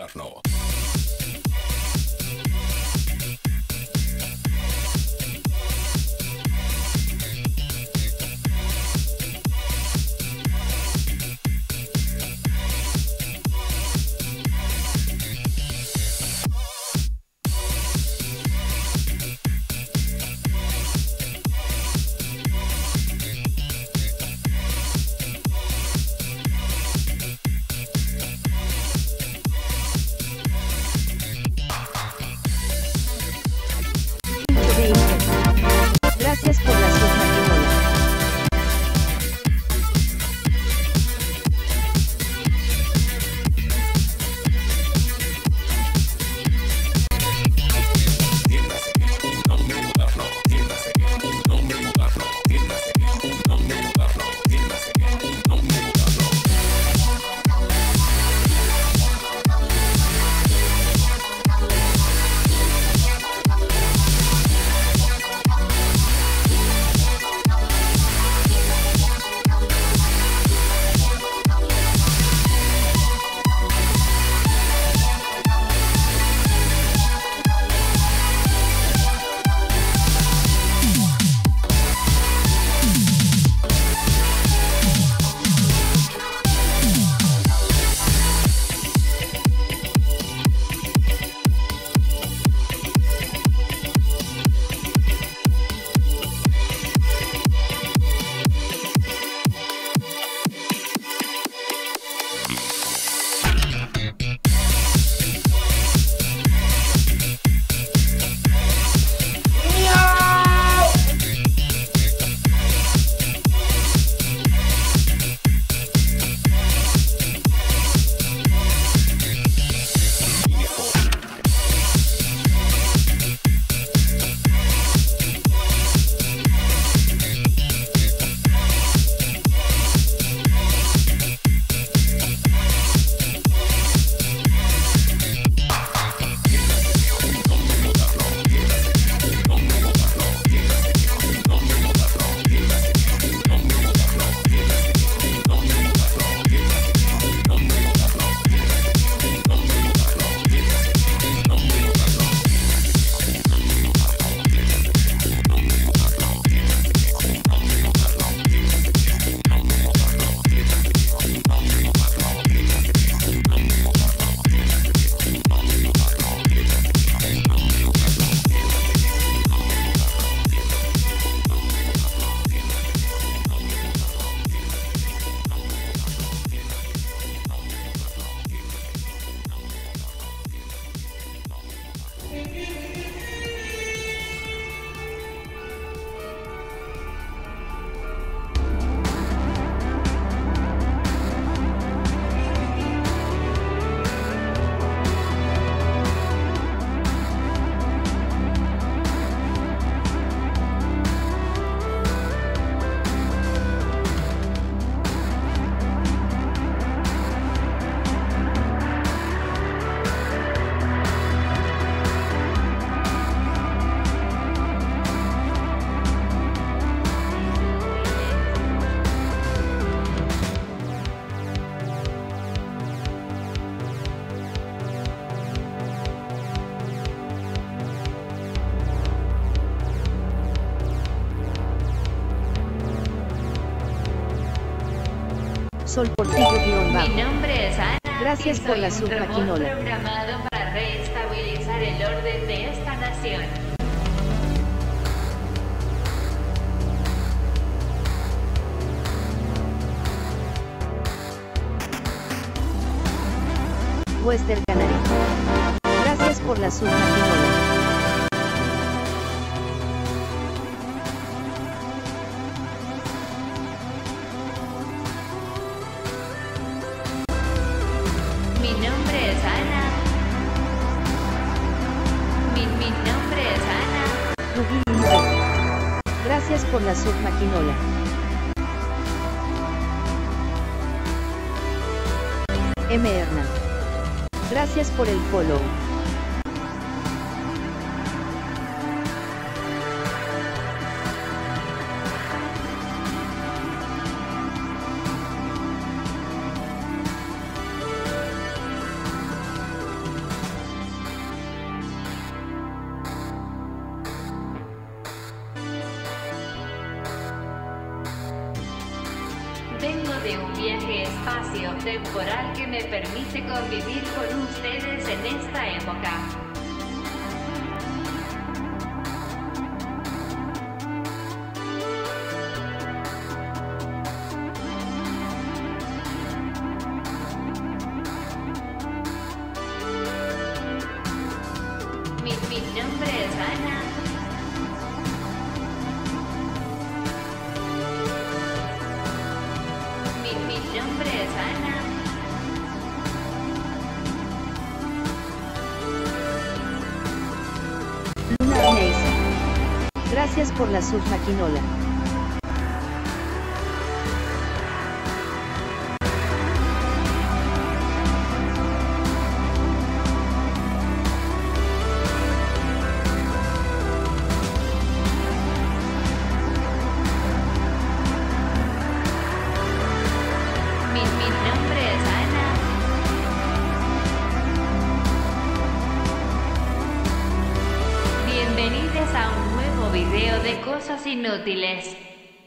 moderno. Gracias por la submatinola. Tiéndase, un hombre moderno. Tiéndase, un hombre moderno. Tiéndase, un hombre moderno. Tiéndase, un hombre moderno. Sol Portillo guión bajo. Mi nombre es Ana. Gracias y por soy la un robot submaquinola. programado para reestabilizar el orden de esta nación. Wester Canary. Gracias por la submatinola. Mi nombre es Ana. Mi nombre es Ana. Rubí Lindbergh. Gracias por la submaquinola. M. Hernán. Gracias por el follow. de un viaje espacio-temporal que me permite convivir con ustedes en esta época. Mi nombre es Ana. Mi nombre es Ana. Luna Arneisa. Gracias por la submaquinola. Mi nombre es Ana. Bienvenidos a un nuevo video de cosas inútiles.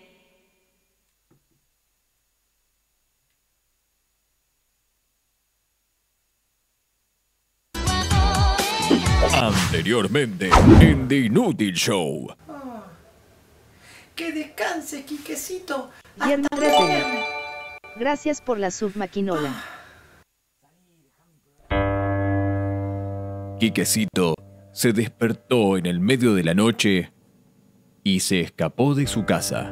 Anteriormente en The Inútil Show. Que descanse, Quiquecito. Guillermo Hasta 3D. mañana. Gracias por la submaquinola. Quiquecito se despertó en el medio de la noche y se escapó de su casa.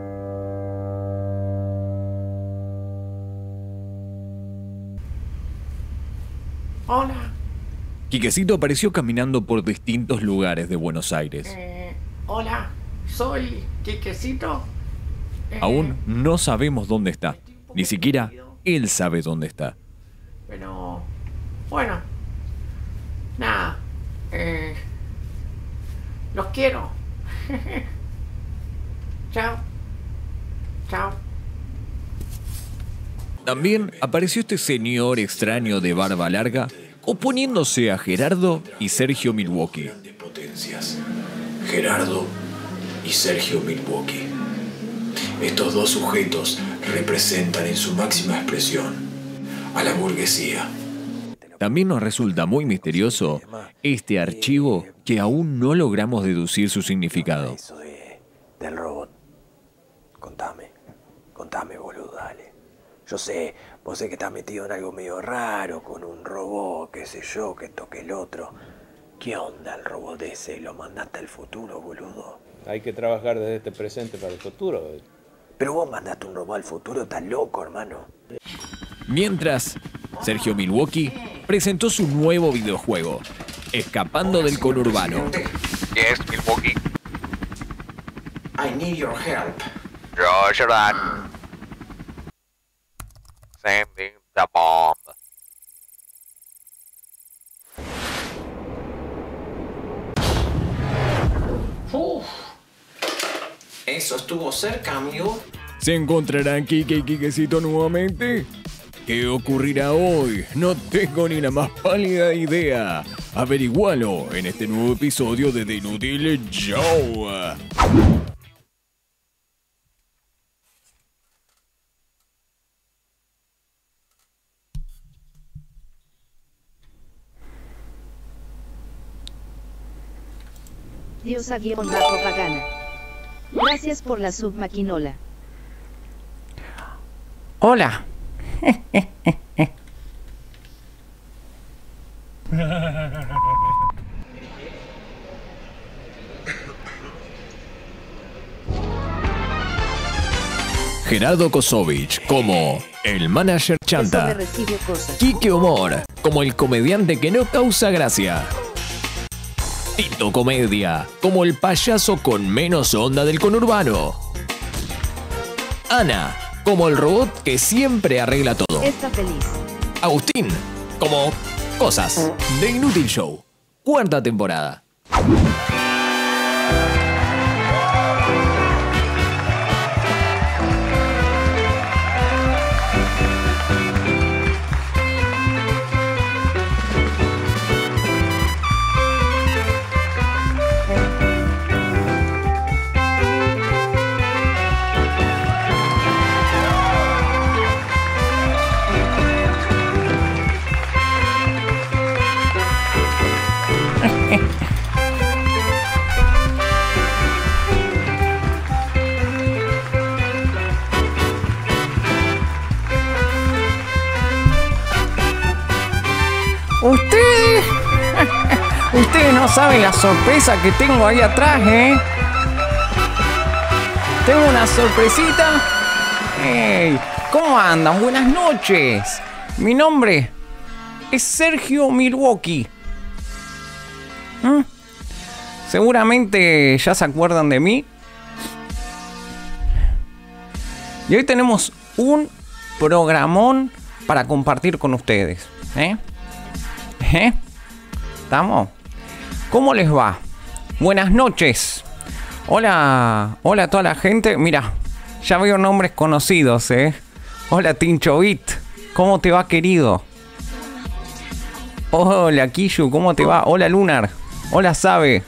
Hola. Quiquecito apareció caminando por distintos lugares de Buenos Aires. Hola. Soy Quiquecito. Aún no sabemos dónde está. Ni siquiera él sabe dónde está. Pero bueno. Nada. Los quiero. Chao. Chao. También apareció este señor extraño de barba larga oponiéndose a Gerardo y Sergio Milwaukee. Potencias. Gerardo y Sergio Milwaukee. Estos dos sujetos representan en su máxima expresión a la burguesía. También nos resulta muy misterioso este archivo que aún no logramos deducir su significado. Eso del robot. Contame, boludo, dale. Yo sé, vos sé que estás metido en algo medio raro, con un robot, qué sé yo, que toque el otro. ¿Qué onda el robot ese? ¿Lo mandaste al futuro, boludo? Hay que trabajar desde este presente para el futuro. Pero vos mandaste un robot al futuro, estás loco, hermano. Mientras, Sergio Milwaukee presentó su nuevo videojuego, Escapando del conurbano. Yes, Milwaukee. I need your help. Roger that. Sending the bomb. Eso estuvo cerca, amigo. ¿Se encontrarán Quique y Quiquecito nuevamente? ¿Qué ocurrirá hoy? No tengo ni la más pálida idea. Averigualo en este nuevo episodio de The Inútil Show. Diosa-Pagana. Gracias por la submaquinola. Hola. Gerardo Kosovich como el manager Eso me chanta. recibe cosas. Quique Humor como el comediante que no causa gracia. Tito Comedia como el payaso con menos onda del conurbano. Ana como el robot que siempre arregla todo. Está feliz. Agustín como Cosas de Inútil Show. 4ª temporada. Ustedes no saben la sorpresa que tengo ahí atrás, ¿eh? Tengo una sorpresita. ¡Hey! ¿Cómo andan? Buenas noches. Mi nombre es Sergio Milwaukee. Seguramente ya se acuerdan de mí. Y hoy tenemos un programón para compartir con ustedes. ¿Estamos? ¿Cómo les va? Buenas noches. Hola a toda la gente. Mira, ya veo nombres conocidos, Hola Tincho Beat. ¿Cómo te va, querido? Hola Kishu, ¿cómo te va? Hola Lunar. Hola Sabe.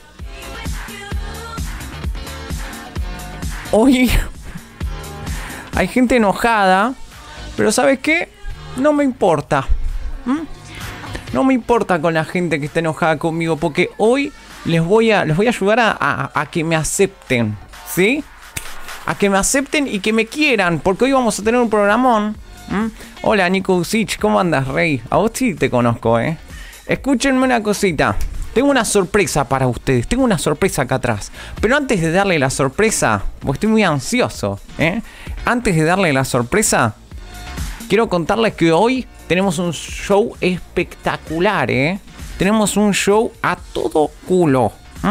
Hoy hay gente enojada, pero ¿sabes qué? No me importa. No me importa con la gente que está enojada conmigo, porque hoy les voy a ayudar a que me acepten, ¿sí? A que me acepten y que me quieran, porque hoy vamos a tener un programón. Hola Nico Usich, ¿cómo andas, Rey? A vos sí te conozco, Escúchenme una cosita. Tengo una sorpresa para ustedes. Tengo una sorpresa acá atrás. Pero antes de darle la sorpresa, porque estoy muy ansioso, antes de darle la sorpresa, quiero contarles que hoy tenemos un show espectacular, Tenemos un show a todo culo.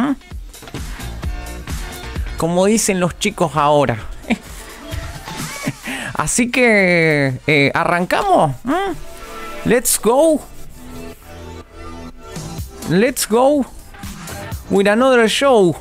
Como dicen los chicos ahora. Así que arrancamos. Let's go. Let's go with another show.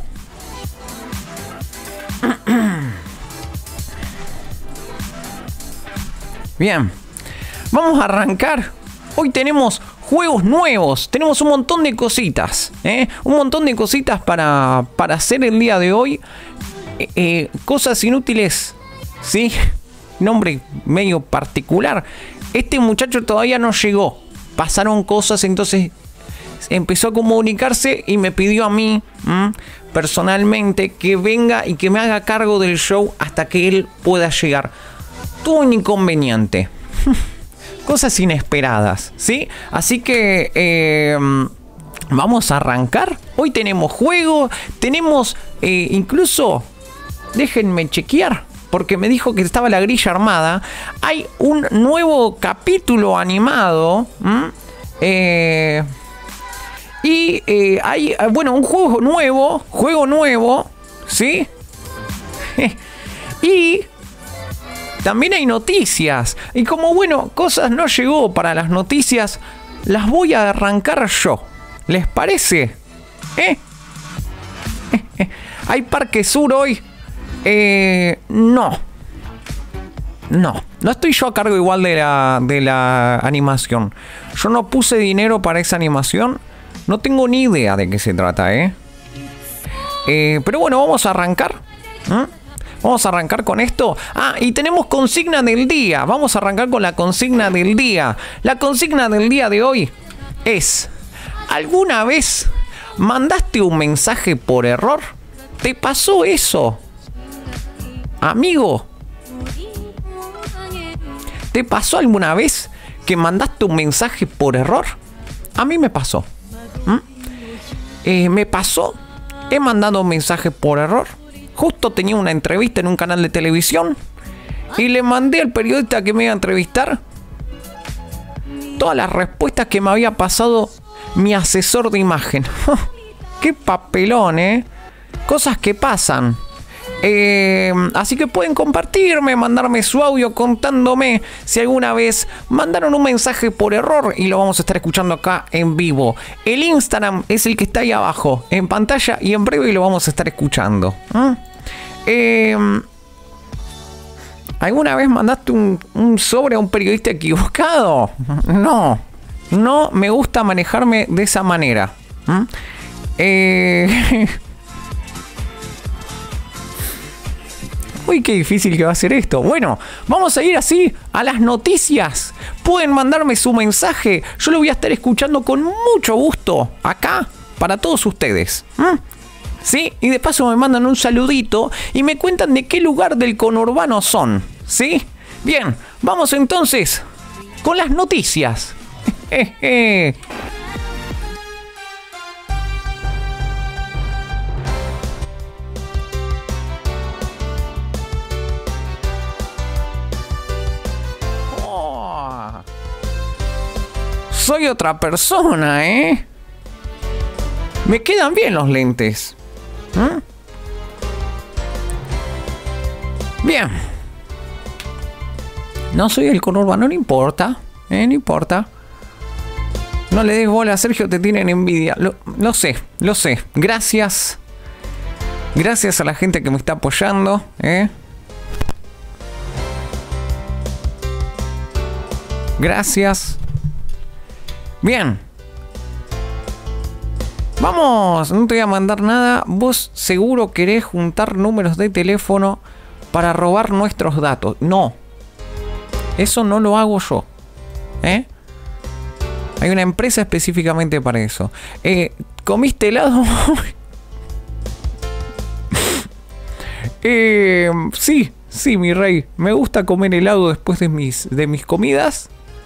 Bien, vamos a arrancar. Hoy tenemos juegos nuevos, tenemos un montón de cositas, un montón de cositas para hacer el día de hoy. Cosas inútiles, ¿sí? Nombre medio particular. Este muchacho todavía no llegó. Pasaron cosas, entonces empezó a comunicarse y me pidió a mí personalmente que venga y que me haga cargo del show hasta que él pueda llegar. Tuvo un inconveniente. Cosas inesperadas, ¿sí? Así que vamos a arrancar. Hoy tenemos juego, tenemos incluso, déjenme chequear, porque me dijo que estaba la grilla armada. Hay un nuevo capítulo animado. Y hay, bueno, un juego nuevo, ¿sí? Y también hay noticias. Y como, bueno, cosas no llegó para las noticias, las voy a arrancar yo. ¿Les parece? ¿Hay Parque Sur hoy? No estoy yo a cargo igual de la animación. Yo no puse dinero para esa animación. No tengo ni idea de qué se trata, pero bueno, vamos a arrancar. Vamos a arrancar con esto. Y tenemos consigna del día. Vamos a arrancar con la consigna del día. La consigna del día de hoy es: ¿alguna vez mandaste un mensaje por error? ¿Te pasó eso? Amigo, ¿te pasó alguna vez que mandaste un mensaje por error? A mí me pasó. Me pasó. He mandado un mensaje por error. Justo tenía una entrevista en un canal de televisión y le mandé al periodista que me iba a entrevistar todas las respuestas que me había pasado mi asesor de imagen. Qué papelón, Cosas que pasan. Así que pueden compartirme, mandarme su audio contándome si alguna vez mandaron un mensaje por error y lo vamos a estar escuchando acá en vivo. El Instagram es el que está ahí abajo en pantalla y en breve lo vamos a estar escuchando. ¿Alguna vez mandaste un sobre a un periodista equivocado? No me gusta manejarme de esa manera. Uy, qué difícil que va a ser esto. Bueno, vamos a ir así a las noticias. Pueden mandarme su mensaje. Yo lo voy a estar escuchando con mucho gusto acá para todos ustedes. ¿Sí? Y de paso me mandan un saludito y me cuentan de qué lugar del conurbano son. ¿Sí? Bien, vamos entonces con las noticias. soy otra persona, ¿eh? Me quedan bien los lentes. Bien. No soy el conurbano, no importa. No importa. No le des bola a Sergio, te tienen envidia. Lo sé, lo sé. Gracias. Gracias a la gente que me está apoyando, Gracias. Bien. Vamos, no te voy a mandar nada. Vos seguro querés juntar números de teléfono para robar nuestros datos. No. Eso no lo hago yo. Hay una empresa específicamente para eso. ¿Comiste helado? Sí, mi rey. Me gusta comer helado después de mis comidas.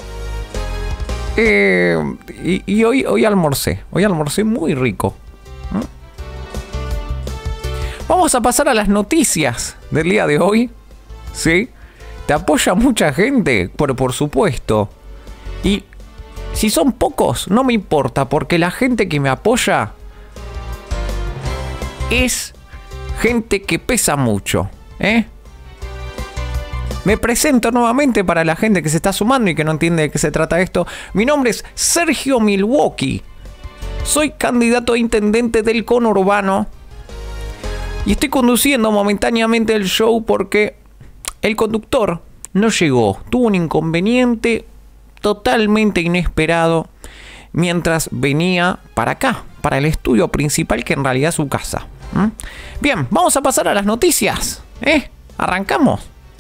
Y hoy almorcé. Hoy almorcé muy rico. Vamos a pasar a las noticias del día de hoy. ¿Sí? Te apoya mucha gente, por supuesto. Y si son pocos, no me importa, porque la gente que me apoya es gente que pesa mucho. Me presento nuevamente para la gente que se está sumando y que no entiende de qué se trata esto. Mi nombre es Sergio Milwaukee. Soy candidato a intendente del conurbano. Y estoy conduciendo momentáneamente el show porque el conductor no llegó. Tuvo un inconveniente totalmente inesperado mientras venía para acá, para el estudio principal, que en realidad es su casa. Bien, vamos a pasar a las noticias. Arrancamos.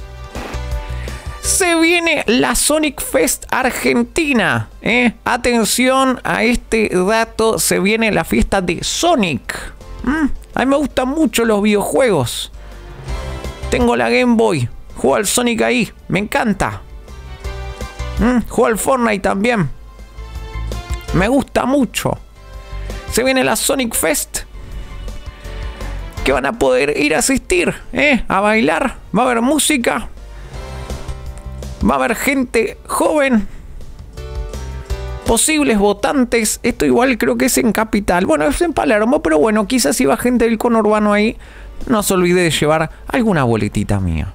Se viene la Sonic Fest Argentina. Atención a este dato. Se viene la fiesta de Sonic. A mí me gustan mucho los videojuegos. Tengo la Game Boy. Juego al Sonic ahí. Me encanta. Juego al Fortnite también. Me gusta mucho. Se viene la Sonic Fest, que van a poder ir a asistir, a bailar. Va a haber música. Va a haber gente joven. Posibles votantes. Esto igual creo que es en Capital. Bueno, es en Palermo, pero bueno, quizás si va gente del conurbano ahí, no se olvide de llevar alguna boletita mía.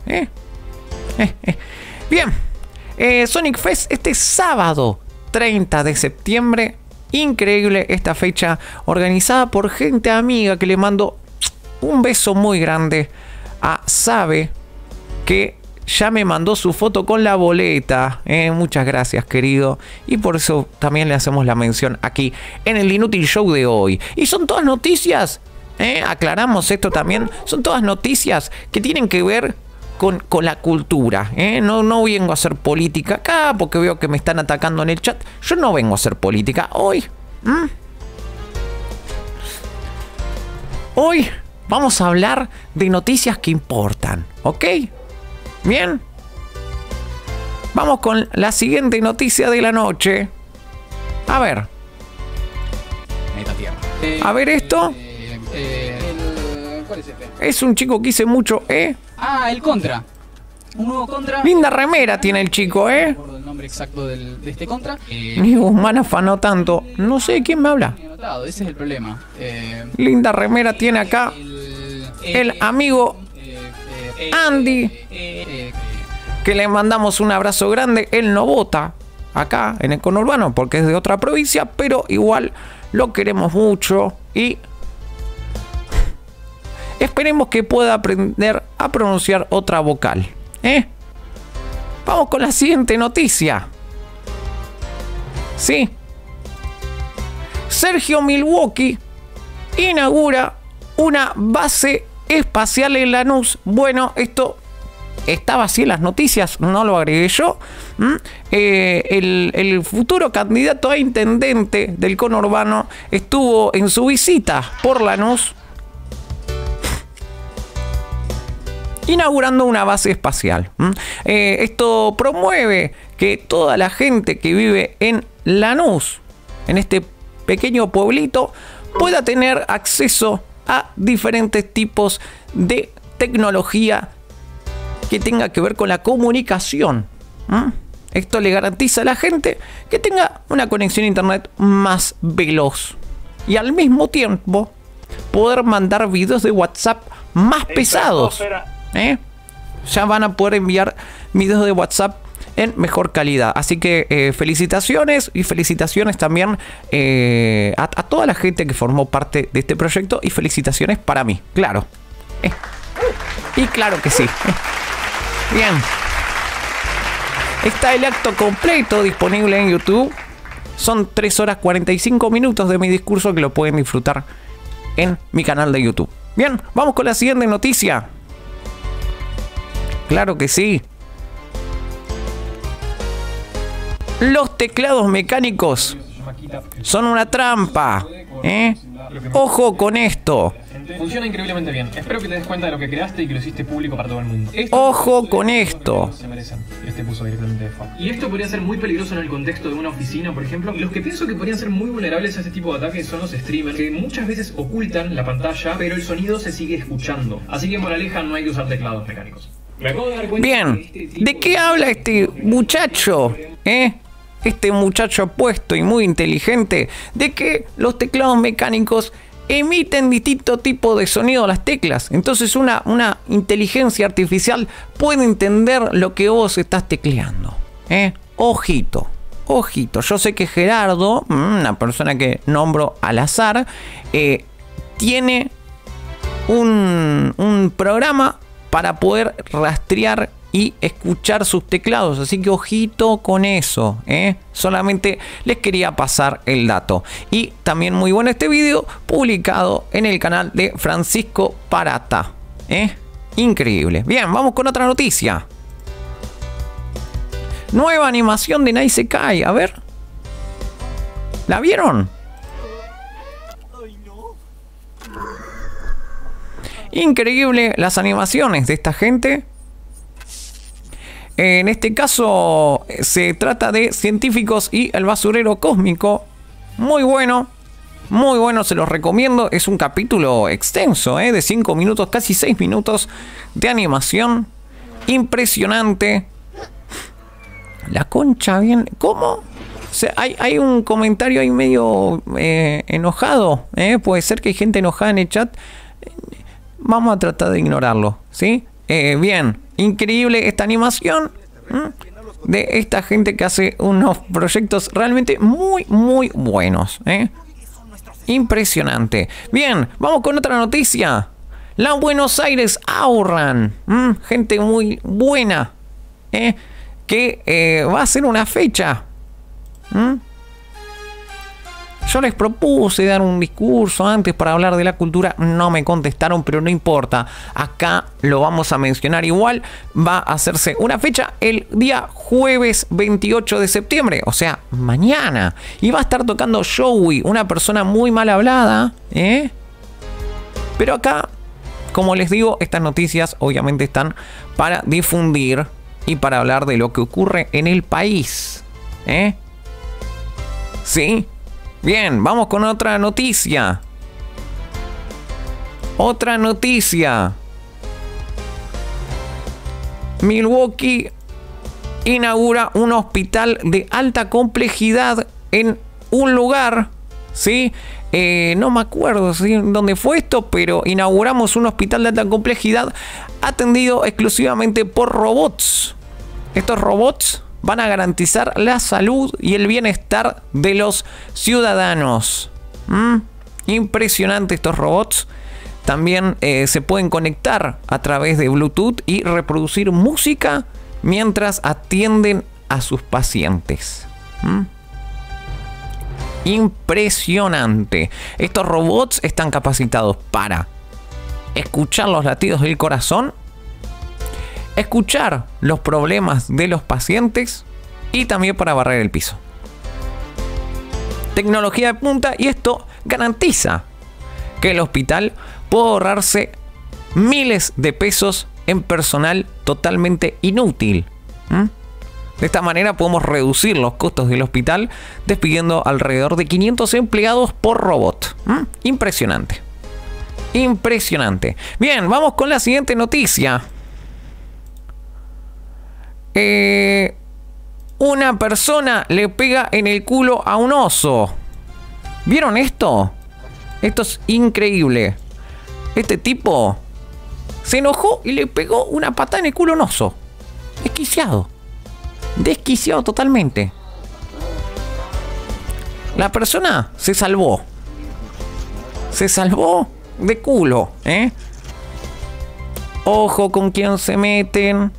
Bien. Sonic Fest este sábado 30 de septiembre. Increíble esta fecha, organizada por gente amiga, que le mando un beso muy grande a Sabe, que ya me mandó su foto con la boleta. Muchas gracias, querido. Y por eso también le hacemos la mención aquí en el Inútil Show de hoy. Y son todas noticias, aclaramos esto también, son todas noticias que tienen que ver con la cultura. No vengo a hacer política acá porque veo que me están atacando en el chat. Yo no vengo a hacer política hoy. Hoy vamos a hablar de noticias que importan, ¿ok? Bien. Vamos con la siguiente noticia de la noche. A ver. Esta tierra. A ver esto. ¿Cuál es este? Es un chico que hice mucho, Ah, el Contra. Un nuevo Contra. Linda remera tiene el chico, No recuerdo el nombre exacto de este Contra. Ni Guzmán afanó tanto. No sé de quién me habla. Ese es el problema. Linda remera tiene acá el amigo Andy, que le mandamos un abrazo grande. Él no vota acá en el conurbano porque es de otra provincia, pero igual lo queremos mucho y esperemos que pueda aprender a pronunciar otra vocal. Vamos con la siguiente noticia. Sí. Sergio Milwaukee inaugura una base espacial en Lanús. Bueno, esto estaba así en las noticias, no lo agregué yo. El futuro candidato a intendente del conurbano estuvo en su visita por Lanús inaugurando una base espacial. Esto promueve que toda la gente que vive en Lanús, en este pequeño pueblito, pueda tener acceso a diferentes tipos de tecnología que tenga que ver con la comunicación. Esto le garantiza a la gente que tenga una conexión a internet más veloz. Y al mismo tiempo poder mandar videos de WhatsApp más pesados. Ya van a poder enviar videos de WhatsApp en mejor calidad. Así que felicitaciones y felicitaciones también a toda la gente que formó parte de este proyecto y felicitaciones para mí, claro. Y claro que sí. Bien. Está el acto completo disponible en YouTube. Son 3 horas 45 minutos de mi discurso que lo pueden disfrutar en mi canal de YouTube. Bien, vamos con la siguiente noticia. Claro que sí. Los teclados mecánicos son una trampa. Ojo con esto. Funciona increíblemente bien. Espero que te des cuenta de lo que creaste y que lo hiciste público para todo el mundo. Ojo con esto. Se merecen. Este puso directamente de fuck. Y esto podría ser muy peligroso en el contexto de una oficina, por ejemplo. Los que pienso que podrían ser muy vulnerables a este tipo de ataques son los streamers, que muchas veces ocultan la pantalla, pero el sonido se sigue escuchando. Así que moraleja, no hay que usar teclados mecánicos. Me acabo de dar cuenta. Bien. ¿De qué habla este muchacho? Este muchacho apuesto y muy inteligente, de que los teclados mecánicos emiten distintos tipos de sonido a las teclas. Entonces una inteligencia artificial puede entender lo que vos estás tecleando. Ojito, ojito. Yo sé que Gerardo, una persona que nombro al azar, tiene un programa para poder rastrear y escuchar sus teclados, así que ojito con eso, solamente les quería pasar el dato. Y también muy bueno este video publicado en el canal de Francisco Parata, increíble. Bien, vamos con otra noticia. Nueva animación de Naisekai, a ver, ¿la vieron? Increíble las animaciones de esta gente. En este caso se trata de Científicos y el basurero cósmico. Muy bueno, se los recomiendo. Es un capítulo extenso, de 5 minutos, casi 6 minutos de animación. Impresionante. La concha bien. ¿Cómo? O sea, hay un comentario ahí medio enojado. Puede ser que hay gente enojada en el chat. Vamos a tratar de ignorarlo, ¿sí? Bien. Increíble esta animación de esta gente que hace unos proyectos realmente muy buenos. Impresionante. Bien, vamos con otra noticia. La Buenos Aires Outrun. Gente muy buena. Que va a hacer una fecha. Yo les propuse dar un discurso antes para hablar de la cultura, no me contestaron, pero no importa. Acá lo vamos a mencionar igual. Va a hacerse una fecha el día jueves 28 de septiembre, o sea, mañana. Y va a estar tocando Joey, una persona muy mal hablada, Pero acá, como les digo, estas noticias obviamente están para difundir y para hablar de lo que ocurre en el país. ¿Sí? Bien, vamos con otra noticia. Otra noticia. Milwaukee inaugura un hospital de alta complejidad en un lugar, ¿sí? No me acuerdo dónde fue esto, pero inauguramos un hospital de alta complejidad atendido exclusivamente por robots. Estos robots van a garantizar la salud y el bienestar de los ciudadanos. Impresionante estos robots. También se pueden conectar a través de Bluetooth y reproducir música mientras atienden a sus pacientes. Impresionante. Estos robots están capacitados para escuchar los latidos del corazón, escuchar los problemas de los pacientes y también para barrer el piso. Tecnología de punta, y esto garantiza que el hospital puede ahorrarse miles de pesos en personal totalmente inútil. De esta manera podemos reducir los costos del hospital despidiendo alrededor de 500 empleados por robot. Impresionante. Impresionante. Bien, vamos con la siguiente noticia. Una persona le pega en el culo a un oso. ¿Vieron esto? Esto es increíble. Este tipo se enojó y le pegó una patada en el culo a un oso. Desquiciado. Desquiciado totalmente. La persona se salvó. Se salvó de culo, ¿eh? Ojo con quién se meten.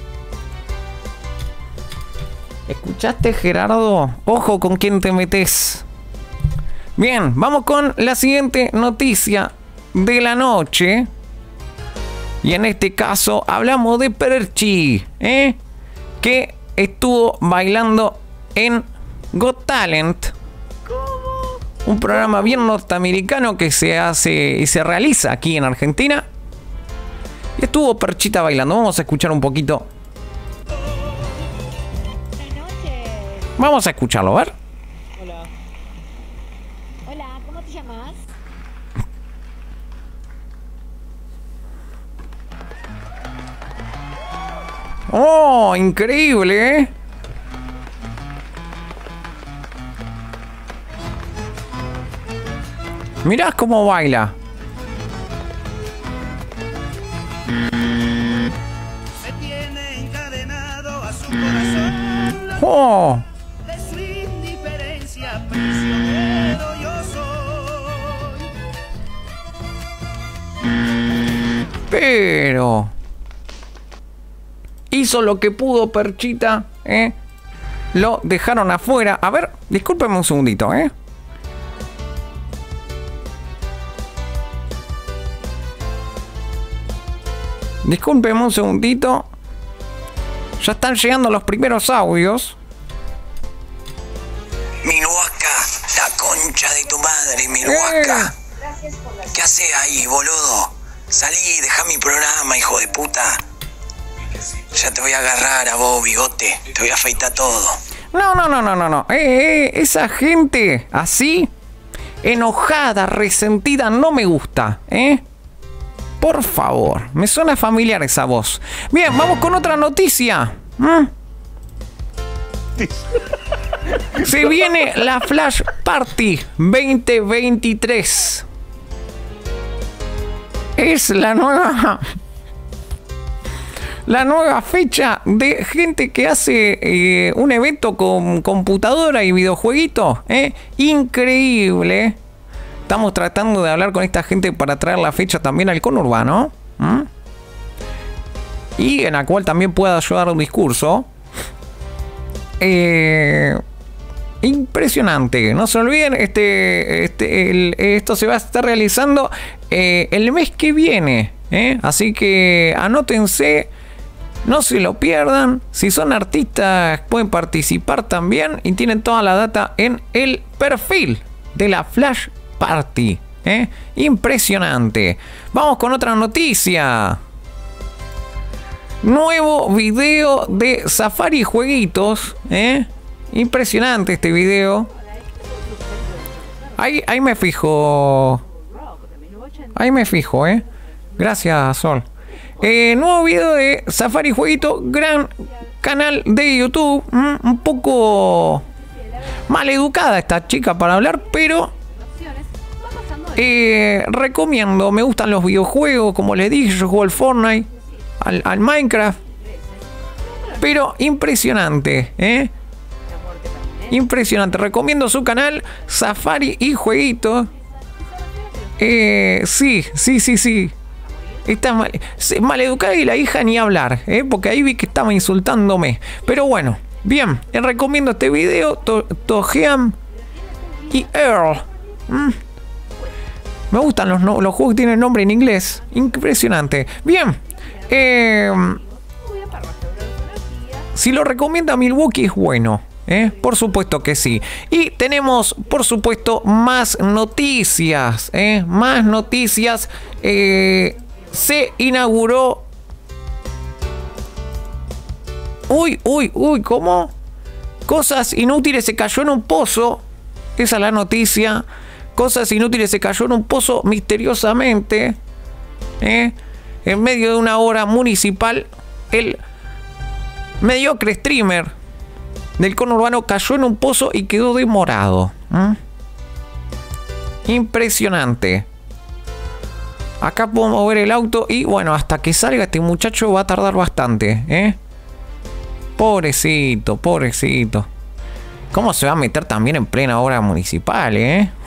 ¿Escuchaste, Gerardo? Ojo con quién te metes. Bien, vamos con la siguiente noticia de la noche. Y en este caso hablamos de Perchi, ¿eh? Que estuvo bailando en Got Talent. Un programa bien norteamericano que se hace y se realiza aquí en Argentina. Y estuvo Perchita bailando. Vamos a escuchar un poquito. Vamos a escucharlo, a ver. Hola. Hola, ¿cómo te llamas? ¡Oh, increíble! ¿Eh? Mirá cómo baila. Se tiene encadenado a su corazón. ¡Oh! De su indiferencia prisionero yo soy. Pero hizo lo que pudo Perchita, ¿eh? Lo dejaron afuera. A ver, discúlpeme un segundito, ¿eh? Discúlpeme un segundito. Ya están llegando los primeros audios. Milhuaca, la concha de tu madre, Milhuaca. ¿Qué haces ahí, boludo? Salí, deja mi programa, hijo de puta. Ya te voy a agarrar a vos, bigote. Te voy a afeitar todo. No. Esa gente así, enojada, resentida, no me gusta, ¿eh? Por favor, me suena familiar esa voz. Bien, vamos con otra noticia. Se viene la Flash Party 2023. Es la nueva fecha de gente que hace un evento con computadora y videojueguitos. Increíble. Estamos tratando de hablar con esta gente para traer la fecha también al conurbano. Y en la cual también pueda ayudar un discurso. Impresionante. No se olviden, esto se va a estar realizando el mes que viene. Así que anótense. No se lo pierdan. Si son artistas pueden participar también. Y tienen toda la data en el perfil de la Flash Party. Impresionante. Vamos con otra noticia. Nuevo video de Safari Jueguitos. Impresionante este video. Ahí me fijo. Ahí me fijo, Gracias, Sol. Nuevo video de Safari Jueguito. Gran canal de YouTube. Un poco mal educada esta chica para hablar, pero recomiendo. Me gustan los videojuegos. Como les dije, yo juego al Fortnite, al Minecraft. Pero impresionante, impresionante. Recomiendo su canal Safari y Jueguito. Sí. Está mal educada y la hija ni hablar, porque ahí vi que estaba insultándome. Pero bueno, bien, recomiendo este video. Togeam y Earl. Me gustan los juegos que tienen nombre en inglés. Impresionante. Bien. Si lo recomienda Milwaukee es bueno. Por supuesto que sí. Y tenemos, por supuesto, más noticias. Más noticias. Se inauguró. Uy, ¿cómo? Cosas inútiles se cayó en un pozo. Esa es la noticia. Cosas inútiles se cayó en un pozo misteriosamente. En medio de una obra municipal. El mediocre streamer del conurbano cayó en un pozo y quedó demorado. Impresionante. Acá podemos ver el auto y bueno, hasta que salga este muchacho va a tardar bastante, Pobrecito, pobrecito. ¿Cómo se va a meter también en plena obra municipal,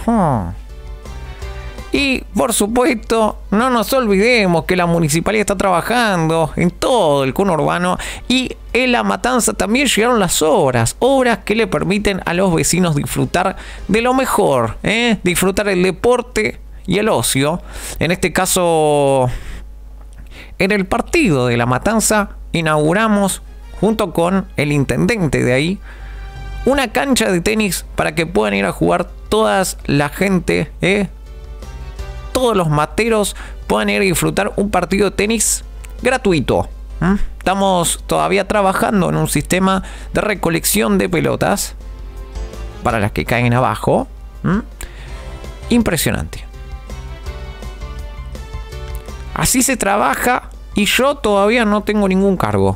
Y por supuesto, no nos olvidemos que la municipalidad está trabajando en todo el conurbano y en La Matanza también llegaron las obras que le permiten a los vecinos disfrutar de lo mejor, disfrutar el deporte y el ocio. En este caso, en el partido de La Matanza inauguramos junto con el intendente de ahí una cancha de tenis para que puedan ir a jugar toda la gente, todos los materos puedan ir a disfrutar un partido de tenis gratuito. Estamos todavía trabajando en un sistema de recolección de pelotas para las que caen abajo. Impresionante. Así se trabaja y yo todavía no tengo ningún cargo,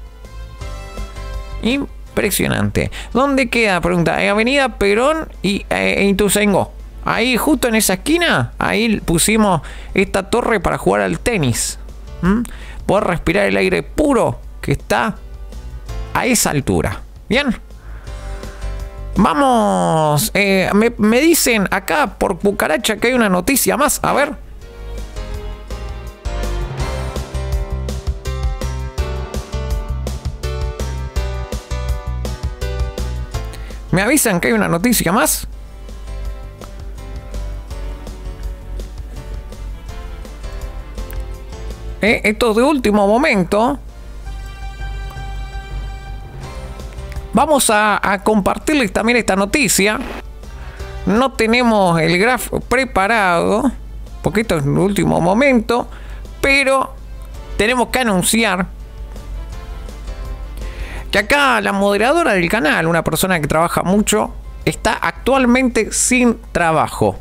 Impresionante. ¿Dónde queda? Pregunta. Avenida Perón y Ituzaingó. Ahí, justo en esa esquina, ahí pusimos esta torre para jugar al tenis. Poder respirar el aire puro que está a esa altura. Bien. Vamos. Me dicen acá por cucaracha que hay una noticia más. A ver. ¿Me avisan que hay una noticia más? Esto es de último momento. Vamos a compartirles también esta noticia. No tenemos el gráfico preparado, porque esto es de último momento, pero tenemos que anunciar que acá la moderadora del canal, una persona que trabaja mucho, está actualmente sin trabajo.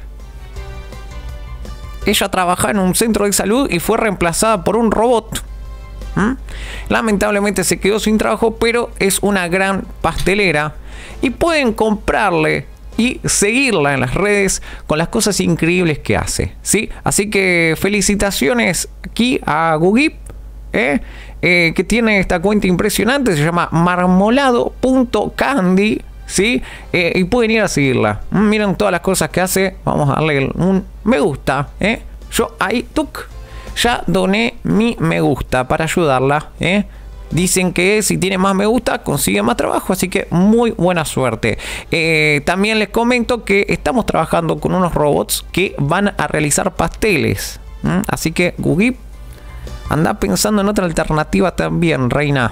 Ella trabaja en un centro de salud y fue reemplazada por un robot. Lamentablemente se quedó sin trabajo, pero es una gran pastelera y pueden comprarle y seguirla en las redes con las cosas increíbles que hace, ¿sí? Así que felicitaciones aquí a Gugip, que tiene esta cuenta impresionante, se llama marmolado.candy, ¿sí? Y pueden ir a seguirla. Miren todas las cosas que hace. Vamos a darle un me gusta, Yo ahí, ya doné mi me gusta para ayudarla, Dicen que si tiene más me gusta consigue más trabajo, así que muy buena suerte. También les comento que estamos trabajando con unos robots que van a realizar pasteles, así que Gugip, anda pensando en otra alternativa también, reina.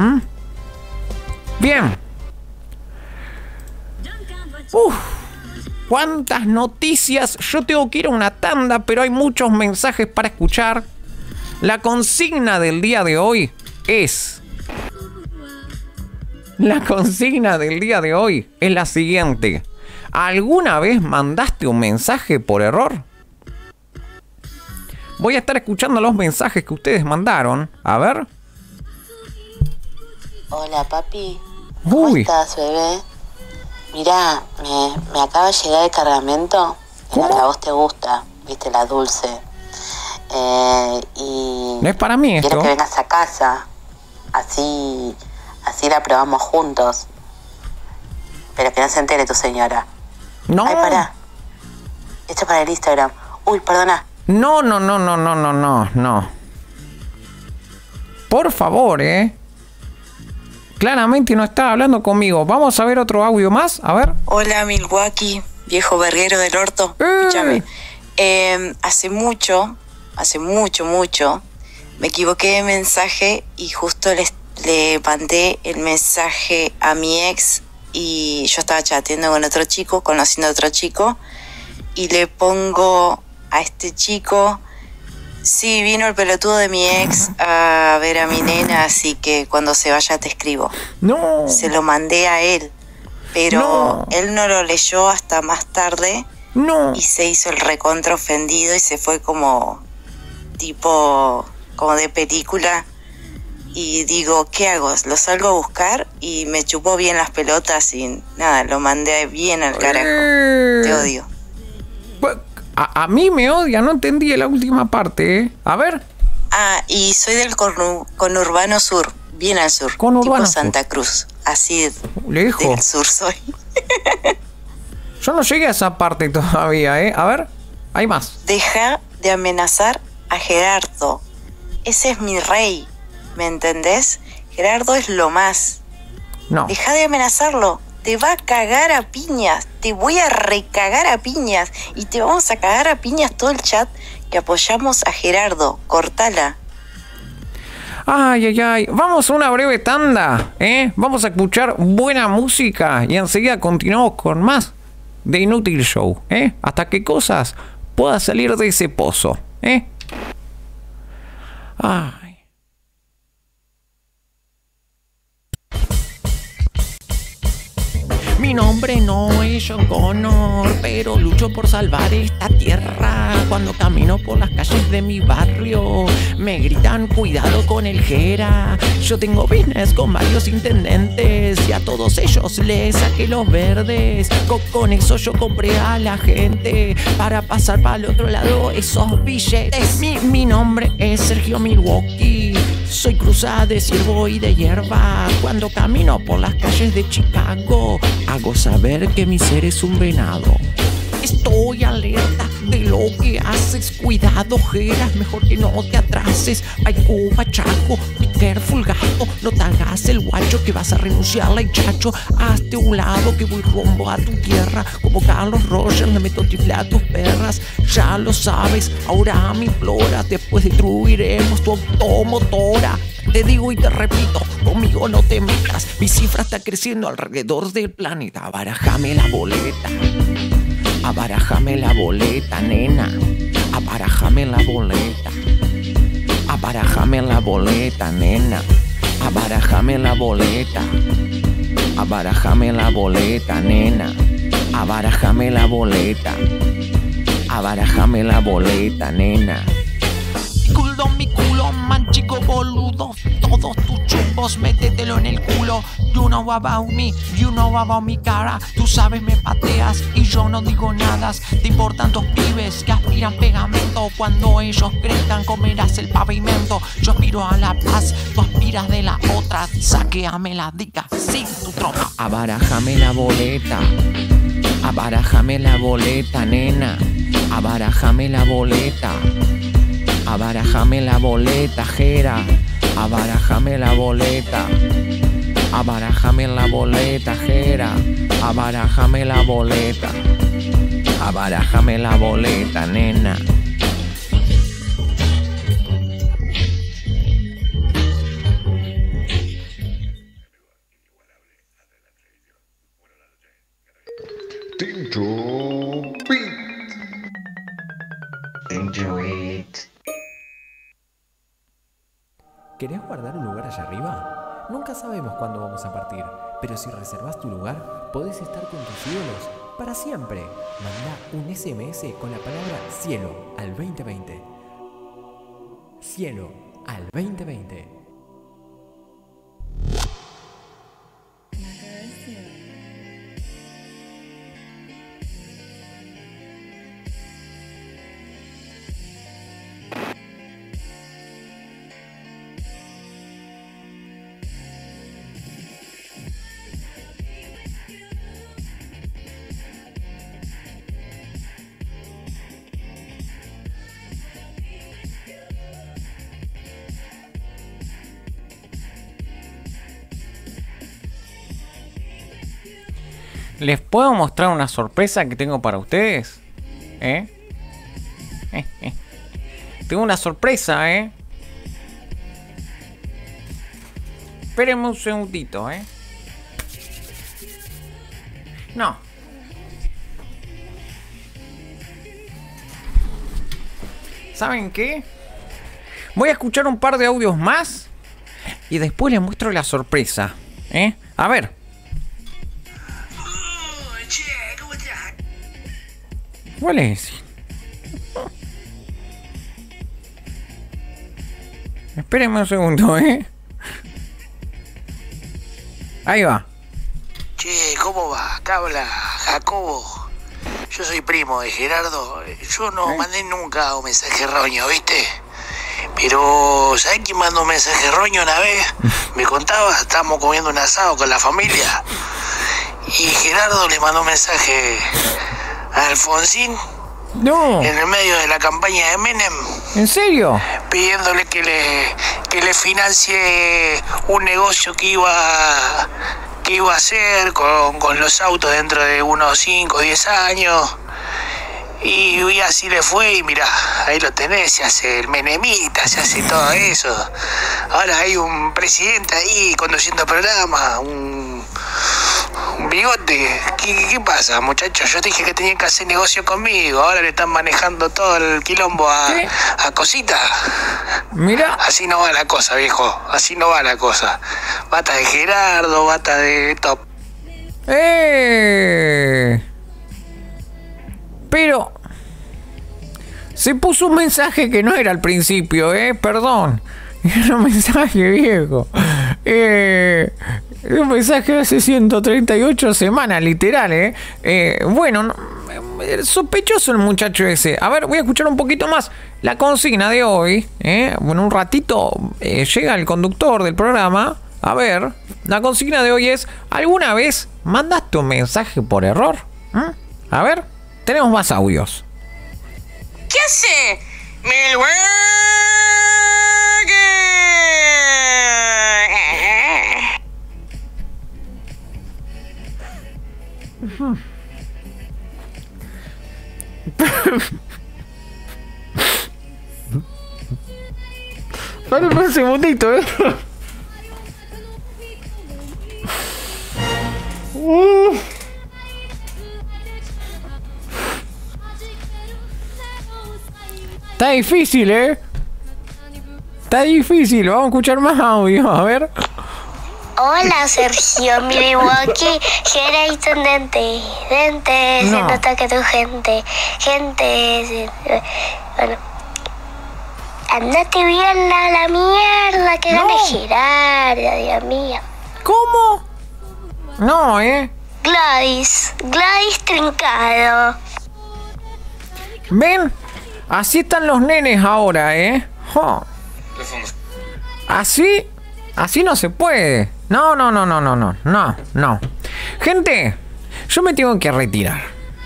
Bien. ¿Cuántas noticias? Yo tengo que ir a una tanda, pero hay muchos mensajes para escuchar. La consigna del día de hoy es... La consigna del día de hoy es la siguiente. ¿Alguna vez mandaste un mensaje por error? Voy a estar escuchando los mensajes que ustedes mandaron. A ver. Hola, papi. ¿Cómo estás, bebé? Mirá, me acaba de llegar el cargamento de la que a vos te gusta, viste, la dulce. Y no es para mí esto. Quiero que vengas a casa. Así la probamos juntos. Pero que no se entere tu señora. No. Ay, pará. Esto es para el Instagram. Uy, perdona. No. Por favor, Claramente no está hablando conmigo. Vamos a ver otro audio más. A ver. Hola, Milwaukee, viejo verguero del orto. Escúchame. Hace mucho, me equivoqué de mensaje y justo le mandé el mensaje a mi ex y yo estaba chateando con otro chico, conociendo a otro chico, y le pongo a este chico: sí, vino el pelotudo de mi ex a ver a mi nena, así que cuando se vaya te escribo. No. Se lo mandé a él, pero él no lo leyó hasta más tarde. No. Y se hizo el recontra ofendido y se fue como tipo, como de película. y digo, ¿qué hago? Lo salgo a buscar y me chupó bien las pelotas y nada, lo mandé bien al carajo. Te odio. A mí me odia, no entendí la última parte, ¿eh? A ver. Ah, y soy del conurbano sur, bien al sur. Conurbano tipo Santa Cruz, así lejos. del sur soy. Yo no llegué a esa parte todavía, ¿eh? A ver, hay más. Deja de amenazar a Gerardo. Ese es mi rey, ¿me entendés? Gerardo es lo más. No. Deja de amenazarlo. Te va a cagar a piñas. Te voy a recagar a piñas. Y te vamos a cagar a piñas todo el chat que apoyamos a Gerardo. Cortala. Ay, ay, ay. Vamos a una breve tanda, ¿eh? Vamos a escuchar buena música y enseguida continuamos con más de Inútil Show, ¿eh? Hasta que Cosas pueda salir de ese pozo, ¿eh? Ay. Mi nombre no es John Connor, pero lucho por salvar esta tierra. Cuando camino por las calles de mi barrio, me gritan cuidado con el Jera. Yo tengo business con varios intendentes y a todos ellos les saqué los verdes. Con eso yo compré a la gente para pasar para el otro lado esos billetes. Mi nombre es Sergio Milwaukee. Soy cruzada de ciervo y de hierba. Cuando camino por las calles de Chicago, hago saber que mi ser es un venado. Estoy alerta de lo que haces. Cuidado, Jera, es mejor que no te atrases. Ay, Cuba, Chaco, be careful, gato. No te hagas el guacho que vas a renunciarle al chacho. Hazte un lado que voy rumbo a tu tierra. Como Carlos Rogers me meto triple a tus perras. Ya lo sabes, ahora me imploras. Después destruiremos tu automotora. Te digo y te repito, conmigo no te metas. Mi cifra está creciendo alrededor del planeta. Barajame la boleta. Abarajame la boleta, nena. Abarajame la boleta. Abarajame la boleta, nena. Abarajame la boleta. Abarajame la boleta, nena. Abarajame la boleta. Abarajame la boleta, nena. Mi culo, man chico boludo. Todos tus chumbos, métetelo en el culo. You know about me, you know about mi cara. Tú sabes, me pateas y yo no digo nada. Te importan tus pibes que aspiran pegamento. Cuando ellos crezcan comerás el pavimento. Yo aspiro a la paz, tú aspiras de la otra. Saqueame la dica, sin tu tropa. Abarajame la boleta. Abarajame la boleta, nena. Abarajame la boleta. Abarajame la boleta, Jera. Abarajame la boleta. Abarajame la boleta, Jera. Abarajame la boleta. Abarajame la boleta, nena. Tincho Beat. Tincho Beat. ¿Querés guardar un lugar allá arriba? Nunca sabemos cuándo vamos a partir, pero si reservas tu lugar, podés estar con tus ídolos para siempre. Manda un SMS con la palabra cielo al 2020. Cielo al 2020. ¿Les puedo mostrar una sorpresa que tengo para ustedes? Tengo una sorpresa, Espérenme un segundito, No. ¿Saben qué? Voy a escuchar un par de audios más y después les muestro la sorpresa, A ver. ¿Cuál es? Espérenme un segundo, Ahí va. Che, ¿cómo va? Acá habla Jacobo. Yo soy primo de Gerardo. Yo no mandé nunca un mensaje roño, ¿viste? Pero, ¿sabés quién mandó un mensaje roño una vez? Me contaba, estábamos comiendo un asado con la familia. Y Gerardo le mandó un mensaje a Alfonsín. No. En el medio de la campaña de Menem. ¿En serio? Pidiéndole que le financie un negocio que iba a hacer con los autos dentro de unos 5 o 10 años. Y así le fue, y mirá, ahí lo tenés, se hace el menemita, se hace todo eso. Ahora hay un presidente ahí conduciendo programa, un bigote. ¿Qué pasa, muchachos? Yo te dije que tenían que hacer negocio conmigo, ahora le están manejando todo el quilombo a Cosita. Mira. Así no va la cosa, viejo, así no va la cosa. Bata de Gerardo, bata de Top. Pero se puso un mensaje que no era al principio, perdón. Era un mensaje viejo. Un mensaje de hace 138 semanas, literal, bueno, sospechoso el muchacho ese. A ver, voy a escuchar un poquito más la consigna de hoy. Bueno, un ratito llega el conductor del programa. A ver, la consigna de hoy es: ¿alguna vez mandaste un mensaje por error? A ver, tenemos más audios. ¿Qué hace? Dale un segundito, Está difícil, Está difícil. Vamos a escuchar más audio, a ver. Hola, Sergio Milwaukee, Gerayton Dente. Dente, se nota que tu gente. Bueno. Andate bien a la mierda, que gane Gerardo, Dios mío. ¿Cómo? No, Gladys Trincado. ¿Ven? Así están los nenes ahora, Así no se puede. No. Gente, yo me tengo que retirar.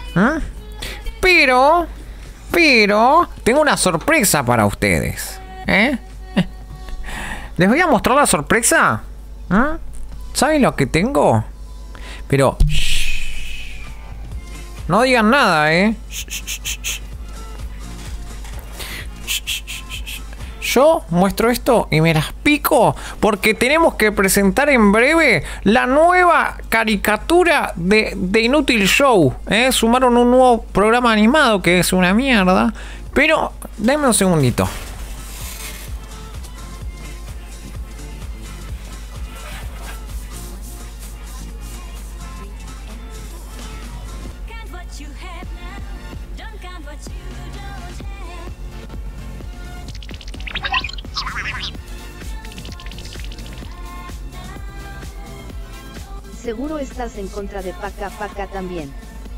Pero tengo una sorpresa para ustedes. Les voy a mostrar la sorpresa. ¿Saben lo que tengo? Pero no digan nada, Yo muestro esto y me las pico porque tenemos que presentar en breve la nueva caricatura de Inútil Show. Sumaron un nuevo programa animado que es una mierda. Pero denme un segundito. Seguro estás en contra de Paca Paca también.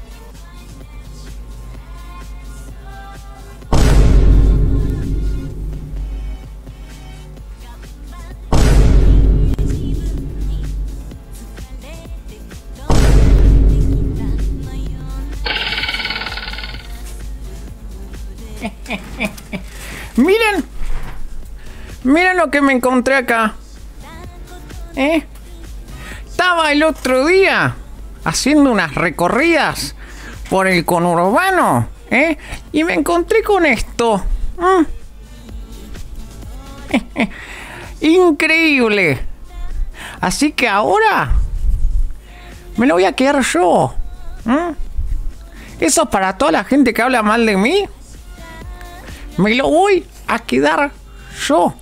Miren lo que me encontré acá. Estaba el otro día haciendo unas recorridas por el conurbano, y me encontré con esto. Increíble. Así que ahora me lo voy a quedar yo. Eso es para toda la gente que habla mal de mí. Me lo voy a quedar yo.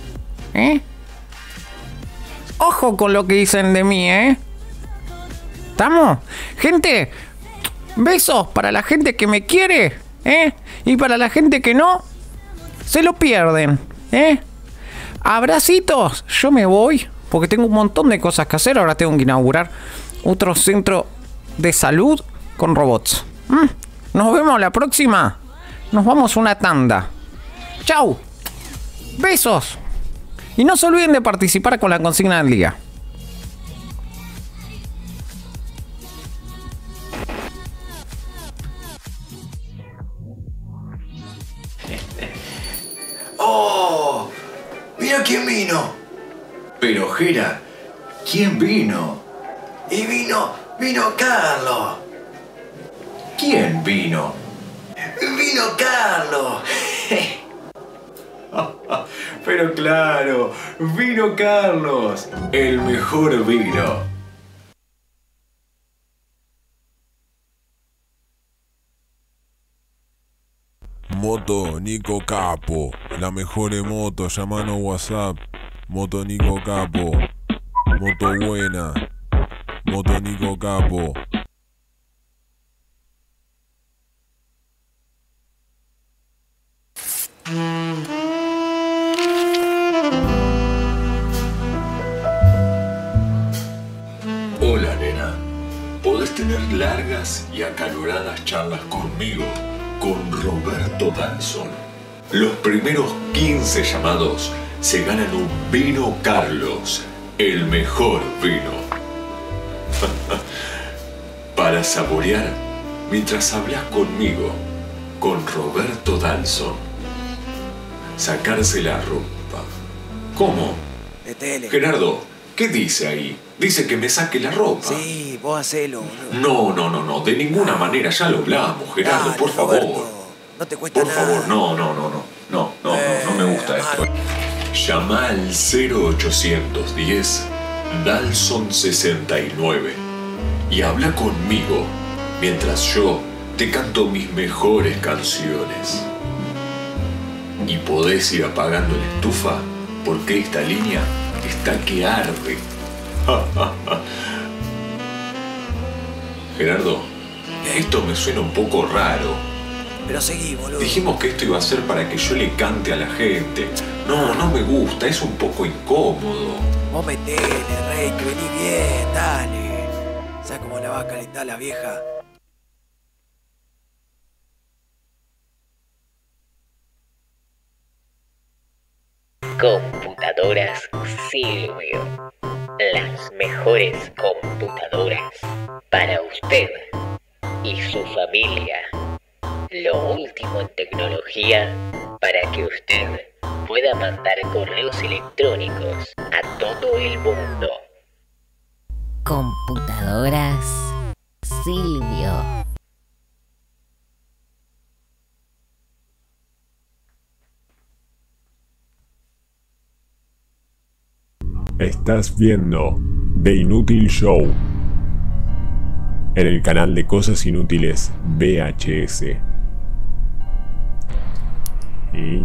Ojo con lo que dicen de mí, ¿Estamos? Gente, besos para la gente que me quiere, y para la gente que no, se lo pierden, Abracitos, yo me voy porque tengo un montón de cosas que hacer. Ahora tengo que inaugurar otro centro de salud con robots. Nos vemos la próxima. Nos vamos una tanda. Chau. Besos. Y no se olviden de participar con la consigna del día. ¡Oh! ¡Mira quién vino! Pero, Gera, ¿quién vino? Y vino Carlos. ¿Quién vino? ¡Vino Carlos! Pero claro, vino Carlos, el mejor vino. Moto Nico Capo, la mejor moto, llamanos WhatsApp. Moto Nico Capo, moto buena, Moto Nico Capo. Hola, nena. Podés tener largas y acaloradas charlas conmigo, con Roberto Dalson. Los primeros 15 llamados se ganan un vino Carlos, el mejor vino. Para saborear mientras hablas conmigo, con Roberto Dalson. Sacarse la ropa. ¿Cómo? Metele. Gerardo, ¿qué dice ahí? Dice que me saque la ropa. Sí, vos hacelo, boludo. No, de ninguna manera, ya lo hablamos, Gerardo, Dale, por favor. Roberto, no te cuesta Por nada. favor, no me gusta esto. Llama al 0810 Dalson 69 y habla conmigo mientras yo te canto mis mejores canciones. Y podés ir apagando la estufa porque esta línea está que arde. Gerardo, esto me suena un poco raro. Pero seguí, boludo. Dijimos que esto iba a ser para que yo le cante a la gente. No me gusta, es un poco incómodo. Vos metele, rey, que vení bien, dale. ¿Sabes cómo la va a calentar la vieja? Computadoras Silvio. Las mejores computadoras para usted y su familia. Lo último en tecnología para que usted pueda mandar correos electrónicos a todo el mundo. Computadoras Silvio. Estás viendo The Inútil Show en el canal de Cosas Inútiles VHS. Y...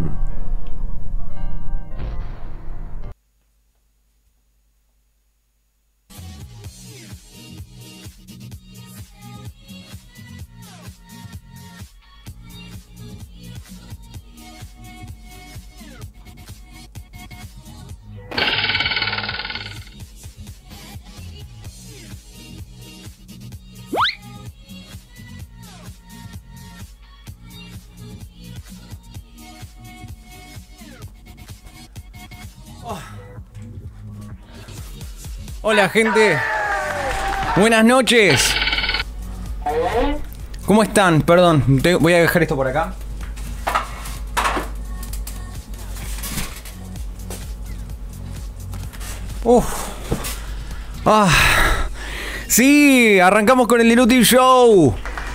Hola, gente. Buenas noches. ¿Cómo están? Perdón, voy a dejar esto por acá. Sí, arrancamos con el Inútil Show.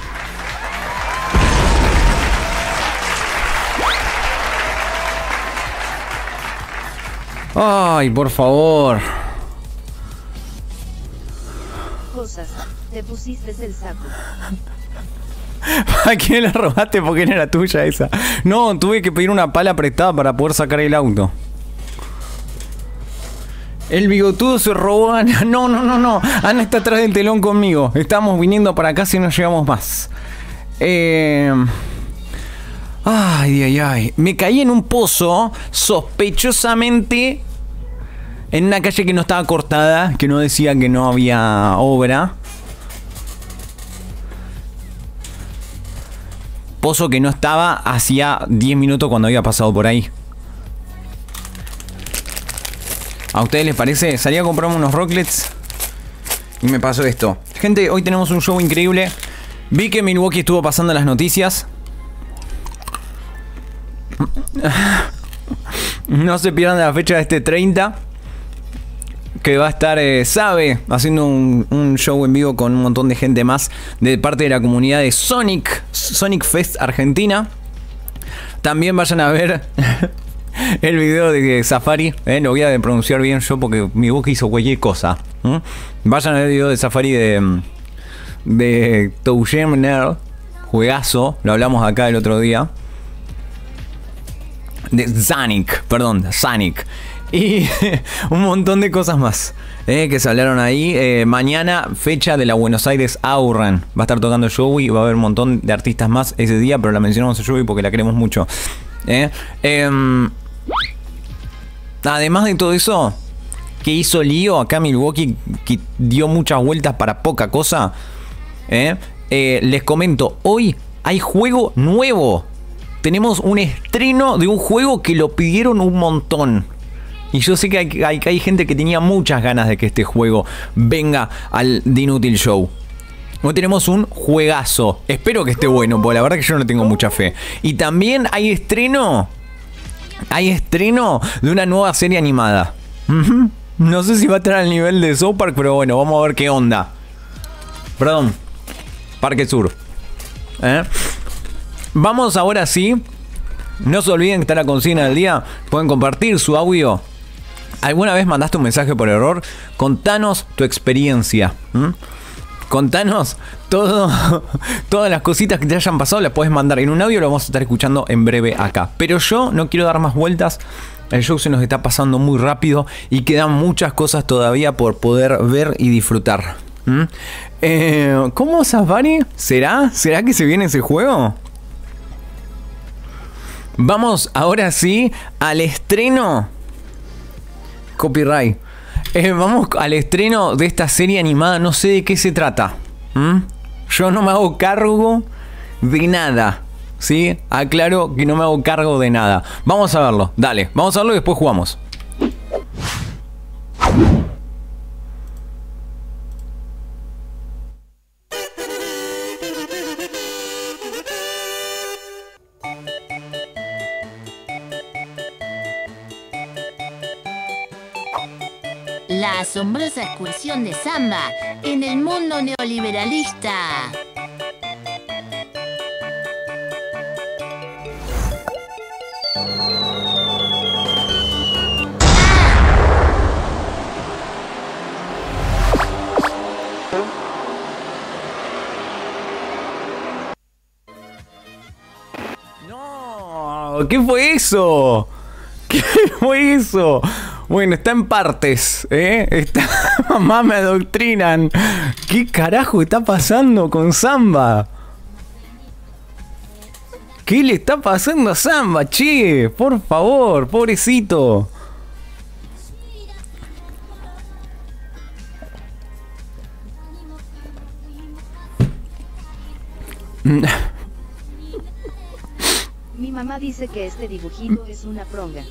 Ay, por favor. Cosas, te pusiste el saco. ¿A quién la robaste? Porque no era tuya esa. No, tuve que pedir una pala prestada para poder sacar el auto. El bigotudo se robó a Ana. No. Ana está atrás del telón conmigo. Estamos viniendo para acá si no llegamos más. Ay, ay, ay. Me caí en un pozo sospechosamente en una calle que no estaba cortada, que no decía que no había obra. Pozo que no estaba hacía 10 minutos cuando había pasado por ahí. ¿A ustedes les parece? Salí a comprarme unos rocklets y me pasó esto. Gente, hoy tenemos un show increíble. Vi que Milwaukee estuvo pasando las noticias. No se pierdan de la fecha de este 30, que va a estar Sabe haciendo un show en vivo con un montón de gente más de parte de la comunidad de Sonic Fest Argentina. También vayan a ver el video de Safari, lo voy a pronunciar bien yo porque mi boca hizo cualquier cosa. Vayan a ver el video de Safari de Toujem Nerd, juegazo, lo hablamos acá el otro día. De Sonic, perdón, Sonic. Y un montón de cosas más que se hablaron ahí. Mañana, fecha de la Buenos Aires Outrun. Va a estar tocando Joey. Va a haber un montón de artistas más ese día, pero la mencionamos a Joey porque la queremos mucho. Además de todo eso, que hizo lío acá en Milwaukee, que dio muchas vueltas para poca cosa. Les comento, hoy hay juego nuevo. Tenemos un estreno de un juego que lo pidieron un montón. Y yo sé que hay gente que tenía muchas ganas de que este juego venga al The Inútil Show. Hoy tenemos un juegazo. Espero que esté bueno, porque la verdad que yo no tengo mucha fe. Y también hay estreno de una nueva serie animada. No sé si va a estar al nivel de South Park, pero bueno, vamos a ver qué onda. Perdón, Parque Sur. Vamos ahora sí. No se olviden que está la consigna del día. Pueden compartir su audio. ¿Alguna vez mandaste un mensaje por error? Contanos tu experiencia. Contanos todas las cositas que te hayan pasado. Las puedes mandar en un audio. Lo vamos a estar escuchando en breve acá. Pero yo no quiero dar más vueltas. El show se nos está pasando muy rápido y quedan muchas cosas todavía por poder ver y disfrutar. ¿Cómo, Safari? ¿Será que se viene ese juego? Vamos ahora sí al estreno. Copyright. Vamos al estreno de esta serie animada. No sé de qué se trata. Yo no me hago cargo de nada. ¿Sí? Aclaro que no me hago cargo de nada. Vamos a verlo. Dale, vamos a verlo y después jugamos. La asombrosa excursión de Samba en el mundo neoliberalista. No, ¿qué fue eso? ¿Qué fue eso? Bueno, está en partes, Mamá, me adoctrinan. ¿Qué carajo está pasando con Samba? ¿Qué le está pasando a Samba, che? Por favor, pobrecito. Mi mamá dice que este dibujito es una pronga.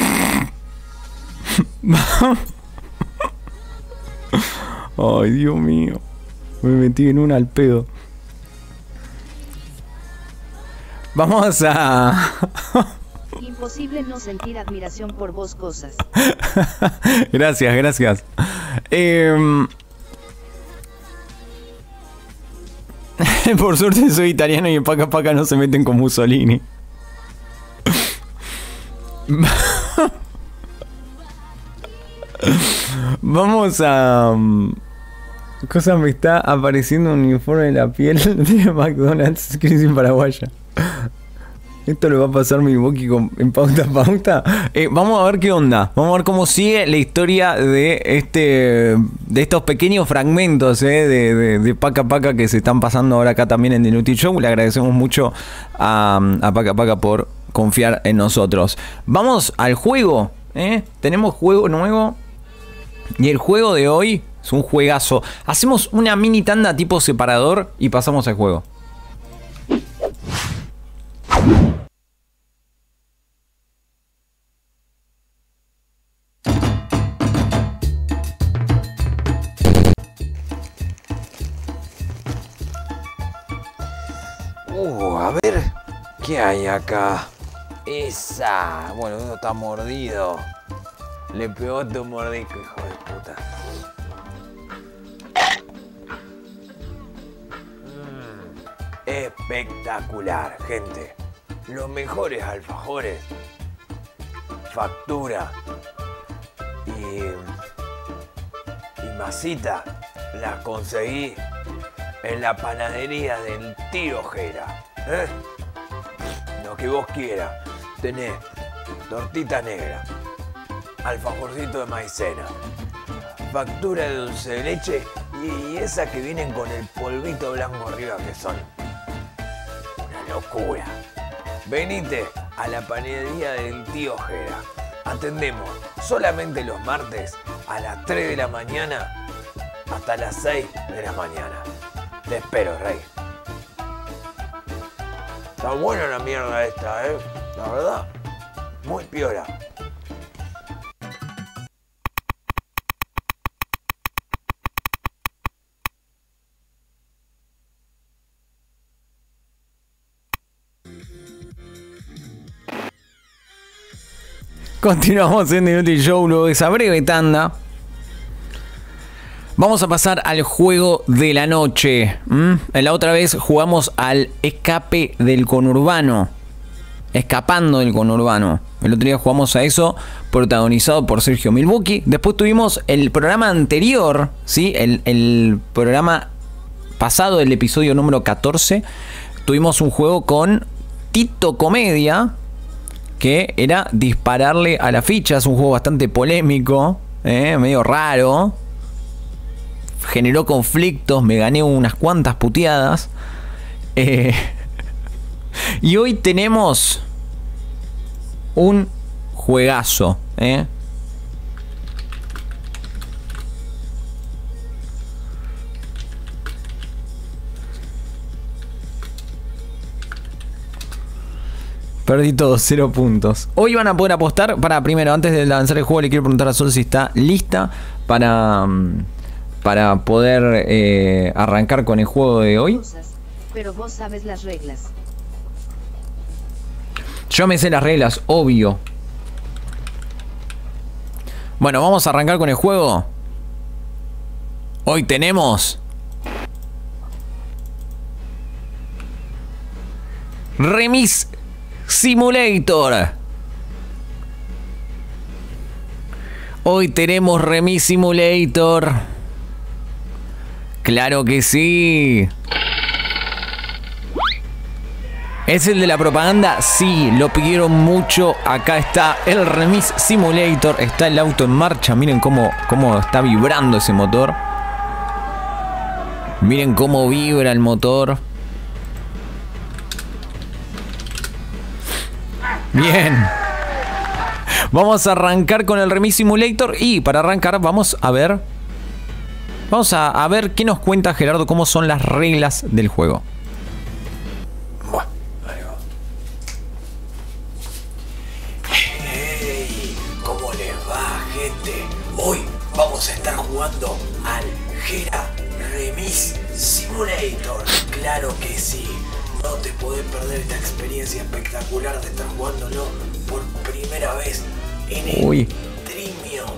Ay, Dios mío. Me metí en una al pedo. Vamos a... Imposible no sentir admiración por vos cosas. Gracias, gracias. Por suerte soy italiano y en Paca Paca no se meten con Mussolini. Vamos a... Cosa, me está apareciendo un uniforme de la piel de McDonald's, crisis paraguaya. Esto le va a pasar mi Boqui en pauta. Vamos a ver qué onda. Vamos a ver cómo sigue la historia de estos pequeños fragmentos de Paca Paca que se están pasando ahora acá también en The Nutty Show. Le agradecemos mucho a Paca Paca por confiar en nosotros. Vamos al juego. Tenemos juego nuevo. Y el juego de hoy es un juegazo. Hacemos una mini tanda tipo separador y pasamos al juego. A ver, ¿qué hay acá? Esa, bueno, uno está mordido. Le pegó otro mordisco, hijo de puta. Espectacular, gente. Los mejores alfajores, factura y masita las conseguí en la panadería del tío Jera. Lo que vos quieras. Tenés tortita negra, alfajorcito de maicena, factura de dulce de leche y esas que vienen con el polvito blanco arriba, que son una locura. Venite a la panadería del tío Jera. Atendemos solamente los martes a las 3 de la mañana hasta las 6 de la mañana. Te espero, Rey. Está buena la mierda esta, la verdad. Muy piola. Continuamos en The Nutty Show luego de esa breve tanda. Vamos a pasar al juego de la noche. La otra vez jugamos al escape del conurbano. Escapando del conurbano. El otro día jugamos a eso, protagonizado por Sergio Milbuki. Después tuvimos el programa anterior, ¿sí? El programa pasado, el episodio número 14. Tuvimos un juego con Tito Comedia, que era dispararle a las fichas. Un juego bastante polémico, medio raro. Generó conflictos, me gané unas cuantas puteadas. Y hoy tenemos un juegazo, Perdí todos, 0 puntos. Hoy van a poder apostar. Primero, antes de lanzar el juego, le quiero preguntar a Sol si está lista para poder arrancar con el juego de hoy. Pero vos sabes las reglas. Yo me sé las reglas, obvio. Bueno, vamos a arrancar con el juego. Hoy tenemos Remis Simulator. Hoy tenemos Remis Simulator. Claro que sí. ¿Es el de la propaganda? Sí, lo pidieron mucho. Acá está el Remis Simulator. Está el auto en marcha. Miren cómo está vibrando ese motor. Miren cómo vibra el motor. Bien. Vamos a arrancar con el Remis Simulator. Y para arrancar vamos a ver qué nos cuenta Gerardo, cómo son las reglas del juego. Hey, ¿cómo les va, gente? Hoy vamos a estar jugando al Gera Remis Simulator. Claro que sí. No te podés perder esta experiencia espectacular de estar jugándolo por primera vez en el Streamio,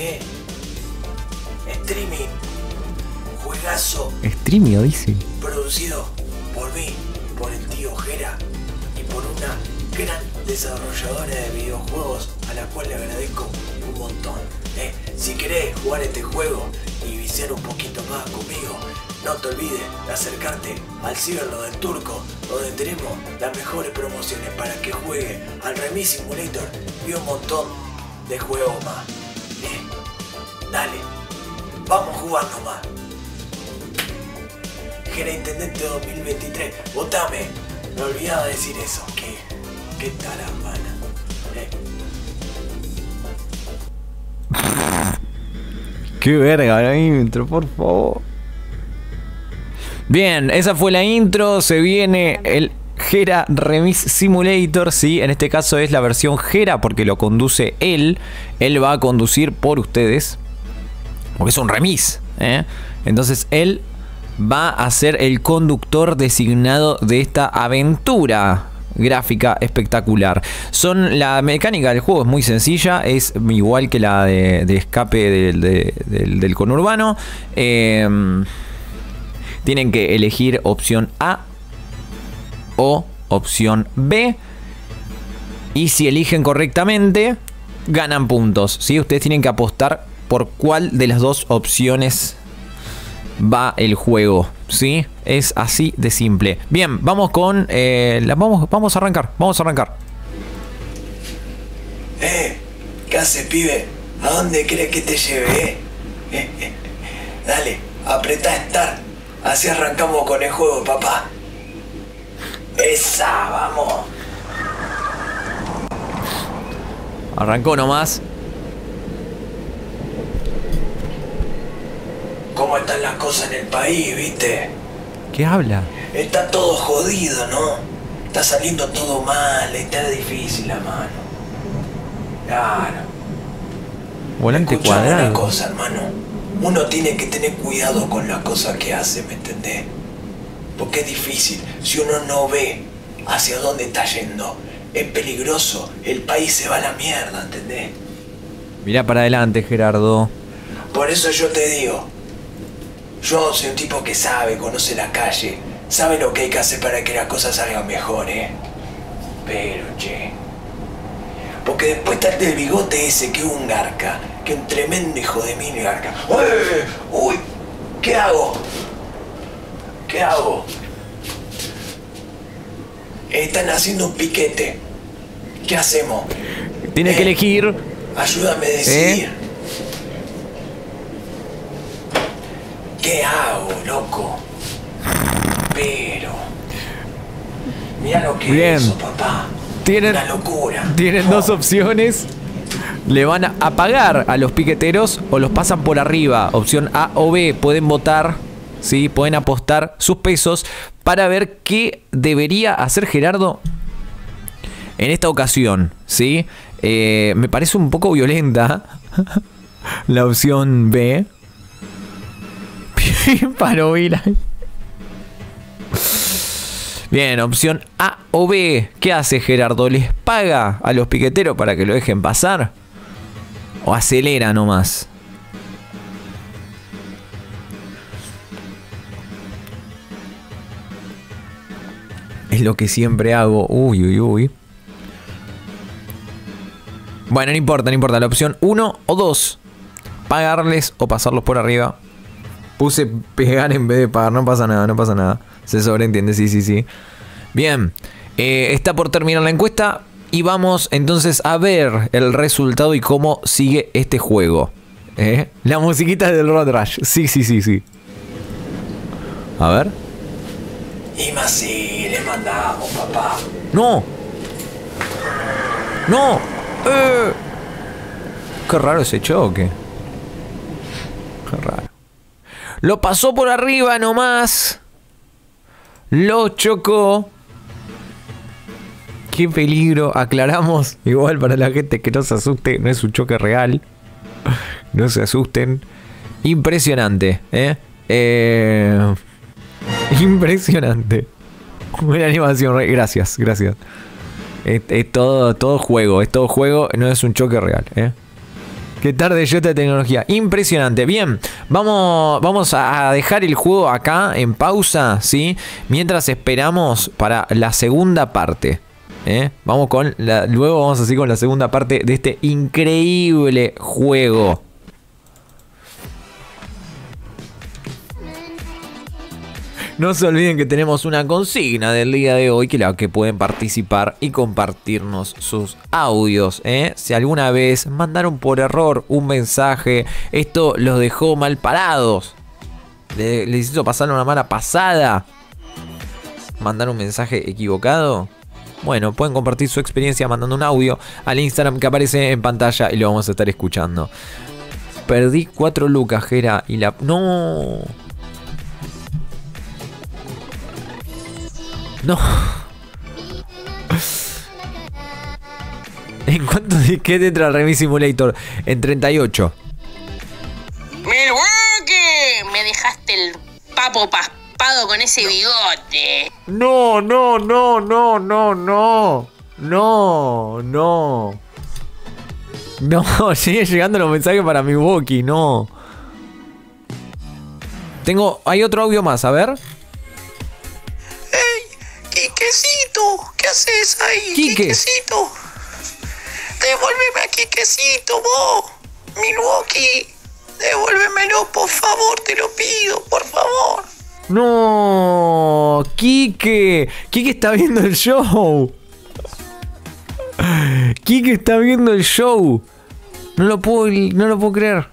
Streaming. Juegazo. Streamio, dice. Producido por mí, por el tío Jera y por una gran desarrolladora de videojuegos a la cual le agradezco un montón. Si querés jugar este juego y viciar un poquito más conmigo, no te olvides de acercarte al Ciberlo del Turco, donde tenemos las mejores promociones para que juegue al Remis Simulator y un montón de juegos más. Dale, vamos a jugar nomás. Jera Intendente 2023, votame. Me olvidaba decir eso. Qué taramana. Qué verga la intro, por favor. Bien, esa fue la intro. Se viene el Jera Remis Simulator. Sí, en este caso es la versión Jera porque lo conduce él. Él va a conducir por ustedes. Porque es un remis, ¿eh? Entonces él va a ser el conductor designado de esta aventura gráfica espectacular. La mecánica del juego es muy sencilla, es igual que la de escape del conurbano. Tienen que elegir opción A o opción B, y si eligen correctamente ganan puntos, ¿sí? Ustedes tienen que apostar por cuál de las dos opciones va el juego, ¿sí? Es así de simple. Bien, vamos con... vamos a arrancar. ¿Qué hace, pibe? ¿A dónde crees que te lleve, Dale, apretá Start. Así arrancamos con el juego, papá. Esa, vamos. Arrancó nomás. ¿Cómo están las cosas en el país, viste? ¿Qué habla? Está todo jodido, ¿no? Está saliendo todo mal, está difícil la mano. Claro. Volante Escuchame cuadrado. una cosa, hermano. Uno tiene que tener cuidado con las cosas que hace, ¿me entendés? Porque es difícil. Si uno no ve hacia dónde está yendo, es peligroso. El país se va a la mierda, ¿entendés? Mirá para adelante, Gerardo. Por eso yo te digo, yo soy un tipo que sabe, conoce la calle, sabe lo que hay que hacer para que las cosas salgan mejor, Pero, che... Porque después está el del bigote ese, que es un garca, que es un tremendo hijo de mil garca. ¡Uy! ¿Qué hago? ¿Qué hago? Están haciendo un piquete. ¿Qué hacemos? Tiene que elegir. Ayúdame a decidir. ¿Qué hago, loco? Pero... Mira lo que Bien. es eso, papá. Una locura. Tienen dos opciones. Le van a apagar a los piqueteros o los pasan por arriba. Opción A o B. Pueden votar, ¿sí? Pueden apostar sus pesos para ver qué debería hacer Gerardo en esta ocasión, ¿sí? Me parece un poco violenta la opción B. Para oír. Bien, opción A o B. ¿Qué hace Gerardo? ¿Les paga a los piqueteros para que lo dejen pasar? ¿O acelera nomás? Es lo que siempre hago. Uy. Bueno, no importa. La opción 1 o 2. Pagarles o pasarlos por arriba. Puse pegar en vez de pagar. No pasa nada. Se sobreentiende, sí. Bien. Está por terminar la encuesta. Y vamos entonces a ver el resultado y cómo sigue este juego. La musiquita del Road Rash. Sí. A ver. Y más si le mandamos, papá. ¡No! Qué raro ese choque. Qué raro. Lo pasó por arriba nomás. Lo chocó. Qué peligro. Aclaramos. Igual para la gente que no se asuste. No es un choque real. No se asusten. Impresionante. Impresionante. Buena animación. Gracias. Es todo juego. Es todo juego. No es un choque real. Qué tarde yo esta tecnología. Impresionante. Bien. Vamos a dejar el juego acá en pausa, ¿sí? Mientras esperamos para la segunda parte. Luego vamos así con la segunda parte de este increíble juego. No se olviden que tenemos una consigna del día de hoy que pueden participar y compartirnos sus audios, ¿eh? Si alguna vez mandaron por error un mensaje, esto los dejó mal parados, les hizo pasar una mala pasada, mandar un mensaje equivocado, bueno, pueden compartir su experiencia mandando un audio al Instagram que aparece en pantalla y lo vamos a estar escuchando. Perdí 4 lucas, Jera, y la... ¡No! No. ¿En cuánto disquete entra el Remis Simulator? En 38. Milwaukee, me dejaste el papo paspado con ese bigote. No, no, no, no, no, no. No, no. No, sigue llegando los mensajes para Milwaukee, no. Hay otro audio más, a ver. Quiquecito, ¿qué haces ahí? Quique. Quiquecito. Devuélveme a Quiquecito, vos. Milwaukee. Devuélvemelo, por favor, te lo pido, por favor. No, Quique. Quique está viendo el show. Quique está viendo el show. No lo puedo creer.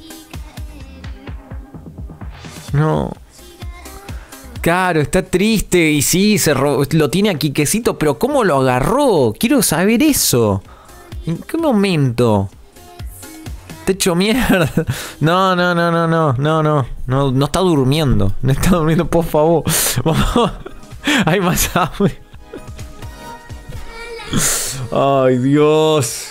No. Claro, está triste y sí, lo tiene a Quiquecito, pero ¿cómo lo agarró? Quiero saber eso. ¿En qué momento? Te hecho mierda. No está durmiendo. No está durmiendo, por favor. Hay más audio. Ay, Dios.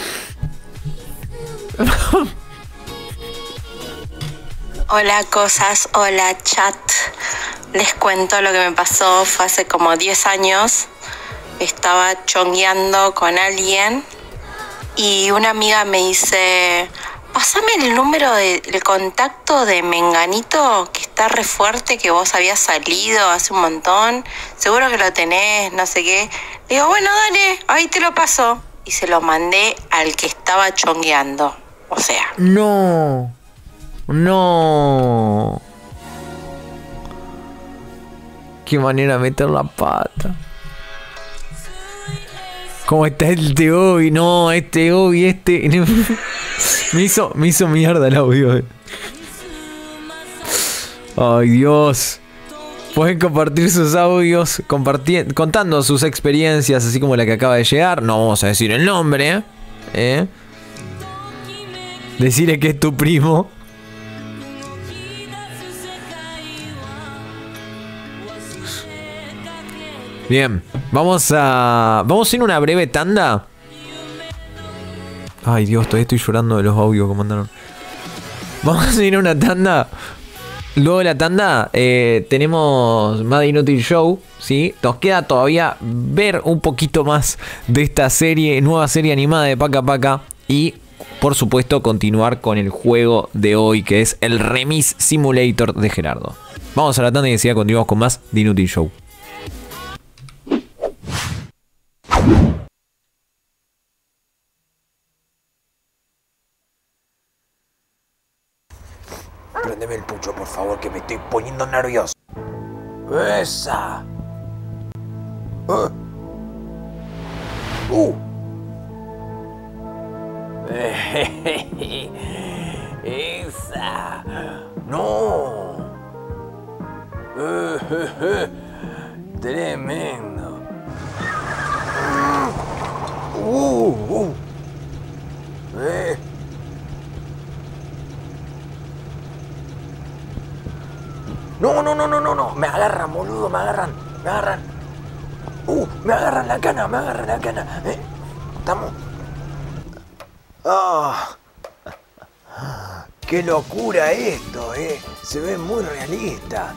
Hola cosas, hola chat. Les cuento lo que me pasó, fue hace como 10 años. Estaba chongueando con alguien y una amiga me dice: pásame el número del contacto de Menganito, que está re fuerte, que vos habías salido hace un montón, seguro que lo tenés, no sé qué. Le digo, bueno, dale, ahí te lo paso. Y se lo mandé al que estaba chongueando. O sea. No. Qué manera de meter la pata. ¿Cómo está este hoy? No, este hoy, me hizo mierda el audio. Ay, Dios. Pueden compartir sus audios contando sus experiencias, así como la que acaba de llegar. No vamos a decir el nombre, ¿eh? Decirle que es tu primo. Bien, vamos a ir a una breve tanda. Ay, Dios, todavía estoy llorando de los audios que mandaron. Vamos a ir a una tanda. Luego de la tanda tenemos más de Inútil Show, ¿sí? Nos queda todavía ver un poquito más de esta nueva serie animada de Paca Paca. Y, por supuesto, continuar con el juego de hoy, que es el Remis Simulator de Gerardo. Vamos a la tanda y enseguida continuamos con más de Inútil Show. Prendeme el pucho, por favor, que me estoy poniendo nervioso. ¡Esa! ¡Esa! ¡No! ¡Tremendo! No, me agarran, boludo, me agarran. Me agarran la cana, ¿Estamos? ¡Qué locura esto, Se ve muy realista.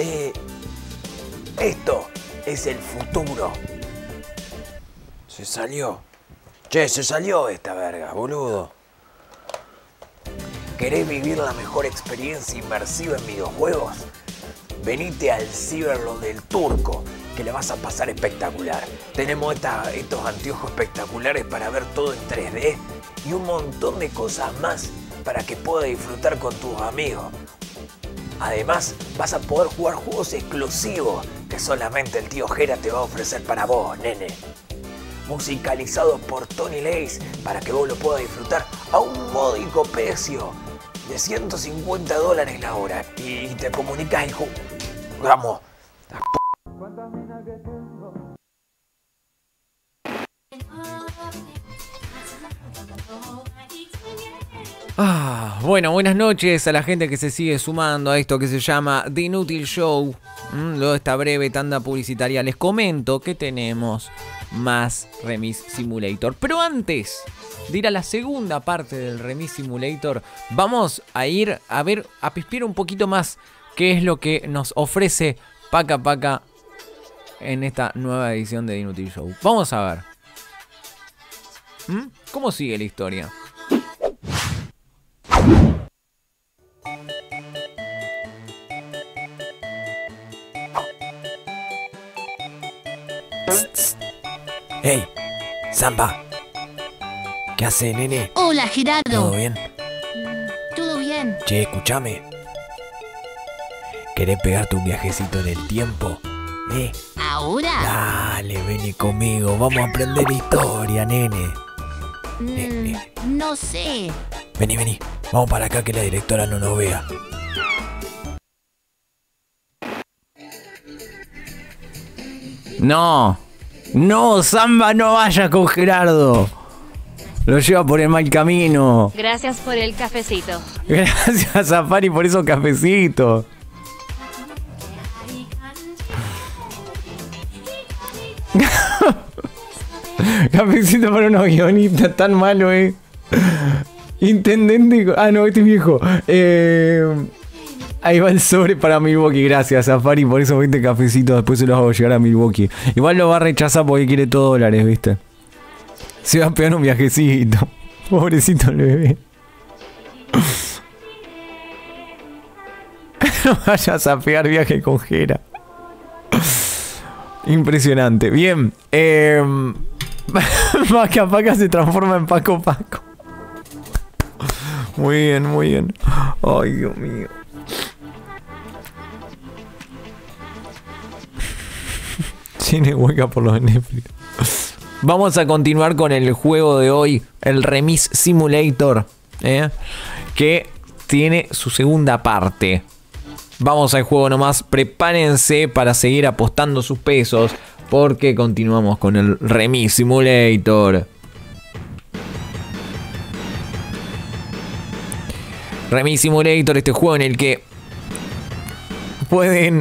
Esto es el futuro. Se salió esta verga, boludo. ¿Querés vivir la mejor experiencia inmersiva en videojuegos? Venite al Cyberland del Turco, que le vas a pasar espectacular. Tenemos estos anteojos espectaculares para ver todo en 3D y un montón de cosas más para que puedas disfrutar con tus amigos. Además, vas a poder jugar juegos exclusivos que solamente el tío Jera te va a ofrecer para vos, nene. Musicalizados por Tony Lace para que vos lo puedas disfrutar a un módico precio de $150 la hora. Y te comunicas y jugamos. Bueno, buenas noches a la gente que se sigue sumando a esto que se llama The Inútil Show. Luego de esta breve tanda publicitaria les comento que tenemos más Remis Simulator. Pero antes de ir a la segunda parte del Remis Simulator, vamos a ir a ver, a pispiar un poquito más qué es lo que nos ofrece Paca Paca en esta nueva edición de The Inútil Show. Vamos a ver. ¿Cómo sigue la historia? Hey, Samba. ¿Qué hace, nene? Hola, Gerardo. ¿Todo bien? ¿Todo bien? Che, escúchame. ¿Querés pegarte un viajecito en el tiempo? ¿Ahora? Dale, vení conmigo. Vamos a aprender historia, nene. No sé. Vení. Vamos para acá que la directora no nos vea. No, Samba, no vaya con Gerardo. Lo lleva por el mal camino. Gracias por el cafecito. Gracias, Safari, por esos cafecitos. Cafecito para unos guionistas tan malo, Intendente. No, este es viejo. Ahí va el sobre para Milwaukee. Gracias, Safari, por esos 20 cafecitos. Después se los hago llegar a Milwaukee. Igual lo va a rechazar porque quiere todo $, ¿viste? Se va a pegar un viajecito. Pobrecito el bebé. No vayas a pegar viaje con Jera. Impresionante. Bien. Paca Paca se transforma en Paco Paco. Muy bien. Ay, Dios mío. Tiene hueca por los Netflix. Vamos a continuar con el juego de hoy, el Remis Simulator, que tiene su segunda parte. Vamos al juego nomás, prepárense para seguir apostando sus pesos, porque continuamos con el Remis Simulator. Remis Simulator, este juego en el que pueden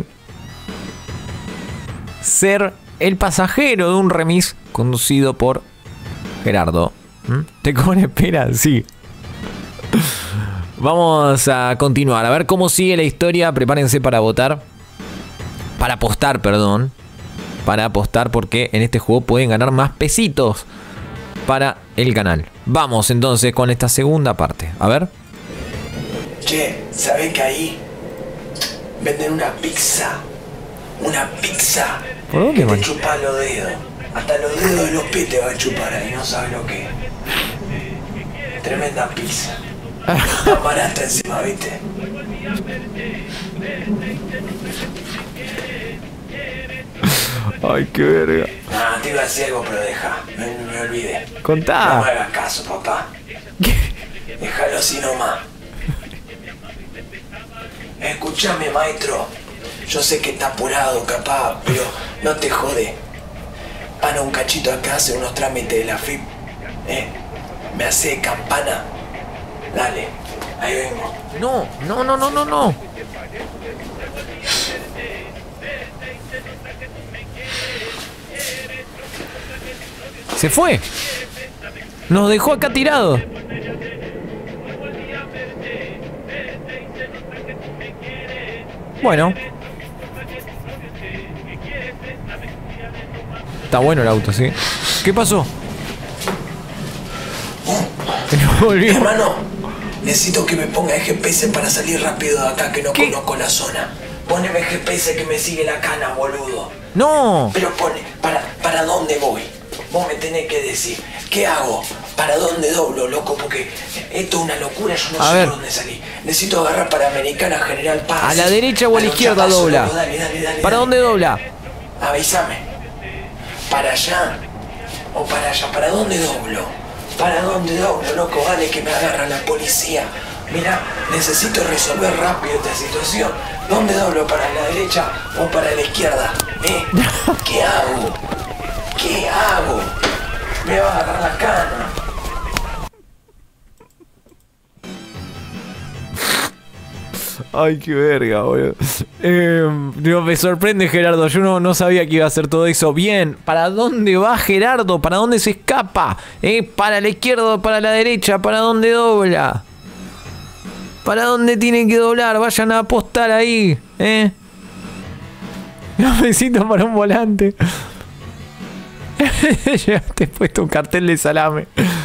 ser el pasajero de un remis conducido por Gerardo. ¿Te con espera? Sí. Vamos a continuar, a ver cómo sigue la historia. Prepárense para votar. Para apostar, perdón. Para apostar, porque en este juego pueden ganar más pesitos para el canal. Vamos entonces con esta segunda parte. A ver. Che, ¿sabés que ahí venden una pizza? Una pizza ¿por dónde, que man? te chupa los dedos. Hasta los dedos de los pies te va a chupar ahí, no sabes lo que es. Tremenda pizza. Está barata encima, ¿viste? Ay, qué verga. Te iba a decir algo, pero deja. Me olvidé. Contá. No me hagas caso, papá. Déjalo así nomás. Escuchame, maestro. Yo sé que está apurado, capaz, pero no te jode. Para un cachito acá, hace unos trámites de la FIP. Me hace campana. Dale, ahí vengo. No. Se fue. Nos dejó acá tirado. Bueno. Está bueno el auto, ¿sí? ¿Qué pasó? Hermano, necesito que me ponga el GPS para salir rápido de acá, que no conozco la zona. Poneme el GPS que me sigue la cana, boludo. No. Pero pone, ¿para dónde voy? vos me tenés que decir, ¿qué hago? ¿Para dónde doblo, loco? Porque esto es una locura, yo no sé por dónde salir. Necesito agarrar para Americana General Paz. ¿A la derecha o a la izquierda dobla? Loco, dale, ¿Para dónde dobla? Avísame. ¿Para allá o para allá? ¿Para dónde doblo? ¿Para dónde doblo, loco? Dale que me agarra la policía. Mira, necesito resolver rápido esta situación. ¿Dónde doblo? ¿Para la derecha o para la izquierda? ¿Qué hago? ¿Qué hago? Me va a agarrar la cana. Ay, qué verga, boludo. Digo, me sorprende, Gerardo. Yo no sabía que iba a hacer todo eso. Bien, ¿para dónde va Gerardo? ¿Para dónde se escapa? ¿Para la izquierda o para la derecha? ¿Para dónde dobla? ¿Para dónde tienen que doblar? Vayan a apostar ahí, Necesito para un volante. Llegaste puesto un cartel de salame.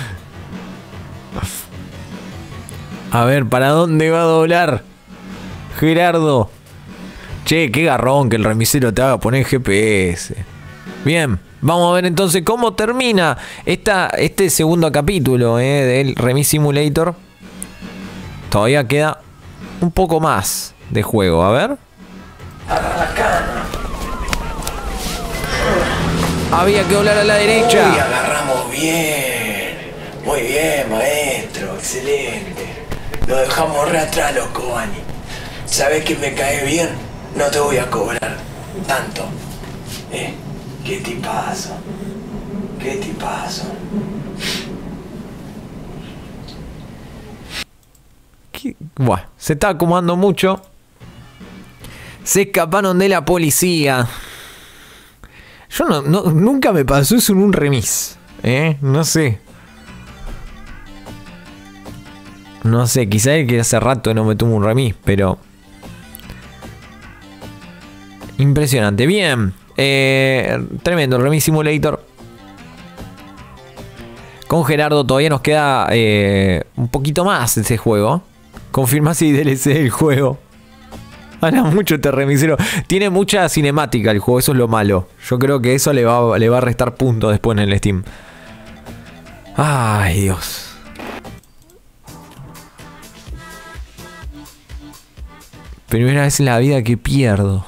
A ver, ¿para dónde va a doblar Gerardo? Che, qué garrón que el remisero te haga poner GPS. Bien, vamos a ver entonces cómo termina este segundo capítulo del Remis Simulator. Todavía queda un poco más de juego, a ver. Había que doblar a la derecha. Uy, agarramos bien. Muy bien, maestro, excelente. Lo dejamos re atrás, los Cobani. ¿Sabés que me caes bien? No te voy a cobrar tanto. ¿Qué tipazo? ¿Qué tipazo? Bueno, se está acomodando mucho. Se escaparon de la policía. Yo nunca me pasó eso en un remis. No sé. No sé, quizá es que hace rato no me tomo un remis, pero... Impresionante. Bien. Tremendo el Remis Simulator. Con Gerardo todavía nos queda un poquito más de ese juego. Confirma si DLC del juego. Habla mucho este remisero. Tiene mucha cinemática el juego, eso es lo malo. Yo creo que eso le va a restar puntos después en el Steam. Ay, Dios. Primera vez en la vida que pierdo.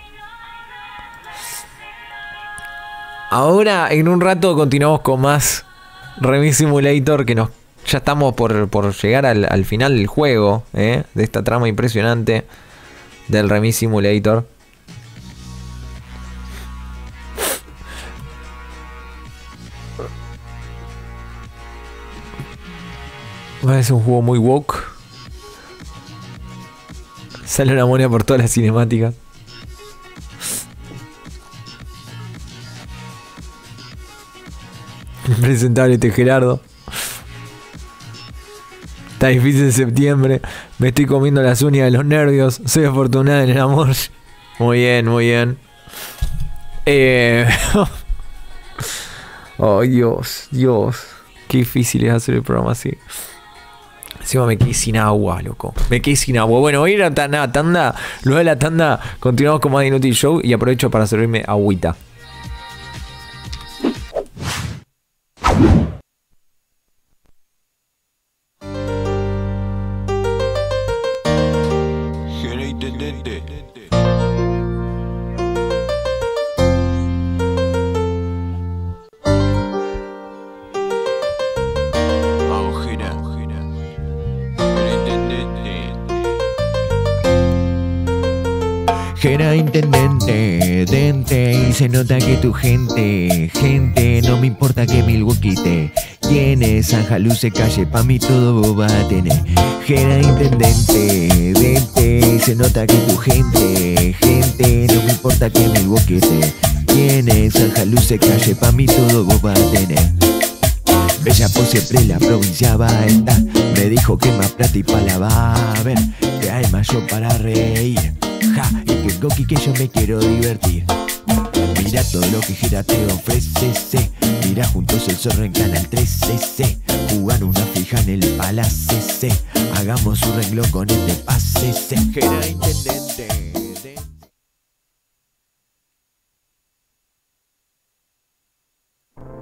Ahora, en un rato, continuamos con más Remis Simulator, que ya estamos por llegar al final del juego, de esta trama impresionante del Remis Simulator. Es un juego muy woke. Sale una moneda por todas las cinemáticas. Impresentable este Gerardo. Está difícil en septiembre. Me estoy comiendo las uñas de los nervios. Soy afortunada en el amor. Muy bien, muy bien. Oh, Dios. Qué difícil es hacer el programa así. Encima me quedé sin agua, loco. Me quedé sin agua. Bueno, voy a ir a la tanda. Luego de la tanda continuamos con más de Inútil Show. Y aprovecho para servirme agüita. Gera intendente, dente, y se nota que tu gente, no me importa que Milwaukee te llene, Sanja Luce calle, pa' mí todo va a tener. Gera intendente, dente, y se nota que tu gente, no me importa que Milwaukee te llene, Sanja Luce calle, pa' mí todo va a tener. Bella por siempre la provincia va a estar. Me dijo que más plata y pala va a ver, que hay mayor para reír. Ja, y que coqui que yo me quiero divertir. Mira todo lo que Gera te ofrece. Mira juntos el zorro en Canal 13. Jugar una fija en el Palace. Hagamos un renglón con este pase. Gera intendente.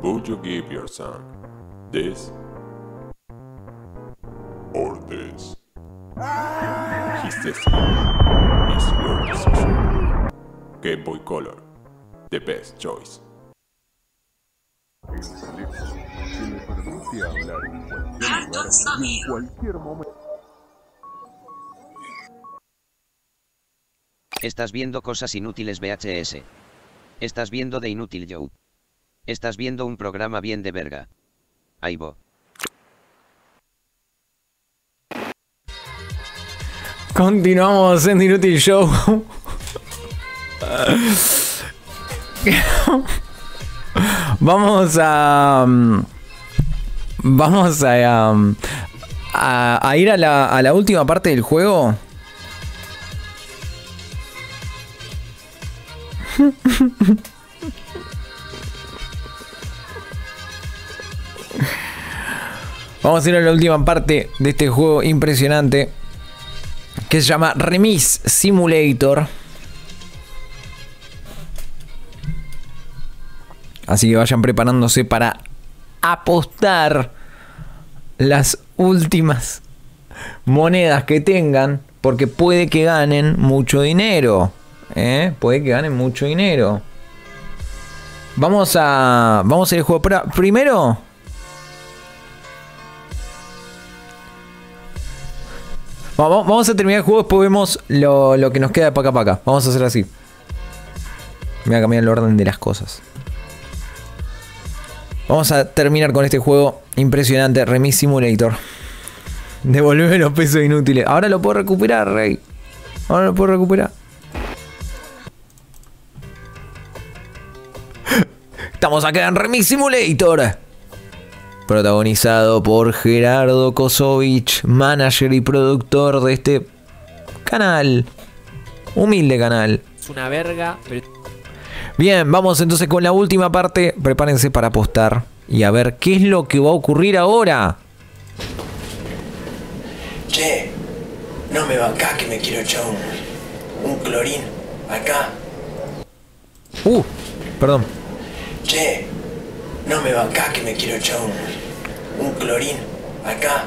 Would you give your son this or this? His destiny is your decision. Game Boy Color, the best choice. Estás viendo cosas inútiles VHS. Estás viendo The Inútil Joe. Estás viendo un programa bien de verga. Ahí va. Continuamos en The Inútil Show. Vamos a ir a la última parte del juego. Vamos a ir a la última parte de este juego impresionante que se llama Remise Simulator. Así que vayan preparándose para apostar las últimas monedas que tengan, porque puede que ganen mucho dinero. Puede que ganen mucho dinero. Vamos a hacer el juego. Pero primero, vamos a terminar el juego. Después vemos lo que nos queda de paca a paca. Vamos a hacer así. Voy a cambiar el orden de las cosas. Vamos a terminar con este juego impresionante, Remise Simulator. Devolveme los pesos inútiles. Ahora lo puedo recuperar, Rey. Ahora lo puedo recuperar. Estamos acá en Remise Simulator. Protagonizado por Gerardo Kosovich, manager y productor de este canal. Humilde canal. Es una verga, pero... Bien, vamos entonces con la última parte. Prepárense para apostar y a ver qué es lo que va a ocurrir ahora. Che, no me bancás que me quiero echar un clorín acá. Perdón. Che, no me bancás que me quiero echar un clorín acá.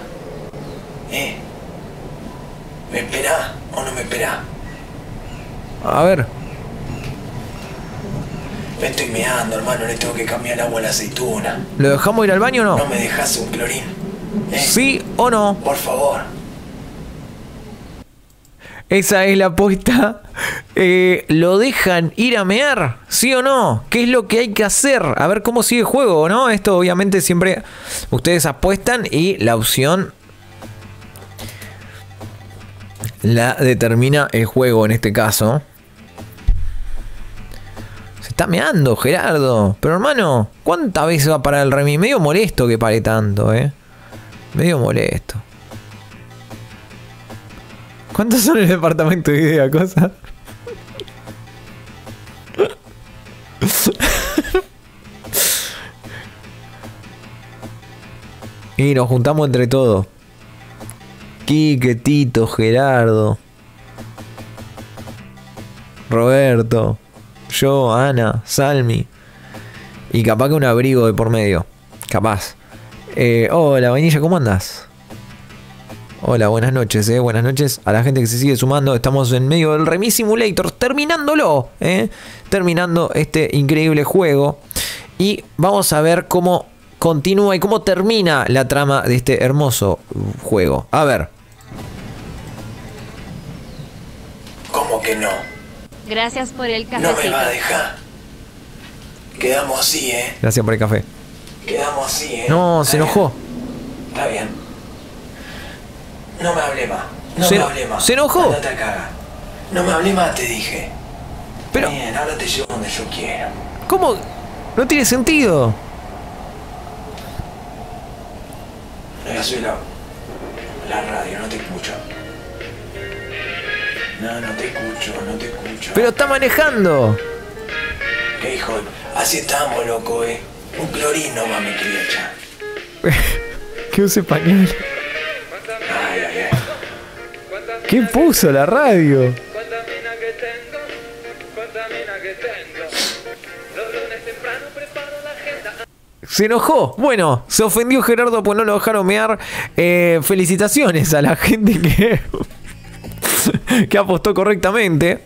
¿Me esperás o no me esperás? A ver. Me estoy meando, hermano, le tengo que cambiar el agua a la aceituna. ¿Lo dejamos ir al baño o no? ¿No me dejás un clorín? ¿Sí o no? Por favor. Esa es la apuesta. ¿Lo dejan ir a mear? ¿Sí o no? ¿Qué es lo que hay que hacer? A ver cómo sigue el juego, ¿no? Esto obviamente siempre ustedes apuestan y la opción la determina el juego en este caso. Se está meando, Gerardo. Pero hermano, ¿cuántas veces va a parar el remis? Medio molesto que pare tanto, Medio molesto. ¿Cuántos son en el departamento de idea, cosa? Y nos juntamos entre todos. Quique, Tito, Gerardo, Roberto, yo, Ana, Salmi. Y capaz que un abrigo de por medio. Capaz. Hola, Vainilla, ¿cómo andás? Hola, buenas noches, buenas noches a la gente que se sigue sumando. Estamos en medio del Remise Simulator, terminándolo, terminando este increíble juego. Y vamos a ver cómo continúa y cómo termina la trama de este hermoso juego. A ver. ¿Cómo que no? Gracias por el cafecito. No me va a dejar. Quedamos así, Gracias por el café. Quedamos así, No, se enojó. Está bien. No me hablé más. No me hablé más. ¿Se enojó? Andate a cagar. No me hablé más, te dije. Pero... Bien, ahora te llevo donde yo quiero. ¿Cómo? No tiene sentido. No, ya soy la radio, no te escucho. No te escucho. Pero está manejando. ¿Qué hijo? Así estamos, loco, Un clorín nomás me quería echar. ¿Qué use pañuelo? Ay. ¿Qué puso la radio? Se enojó. Bueno, se ofendió Gerardo pues no lo dejaron mear. Felicitaciones a la gente que apostó correctamente.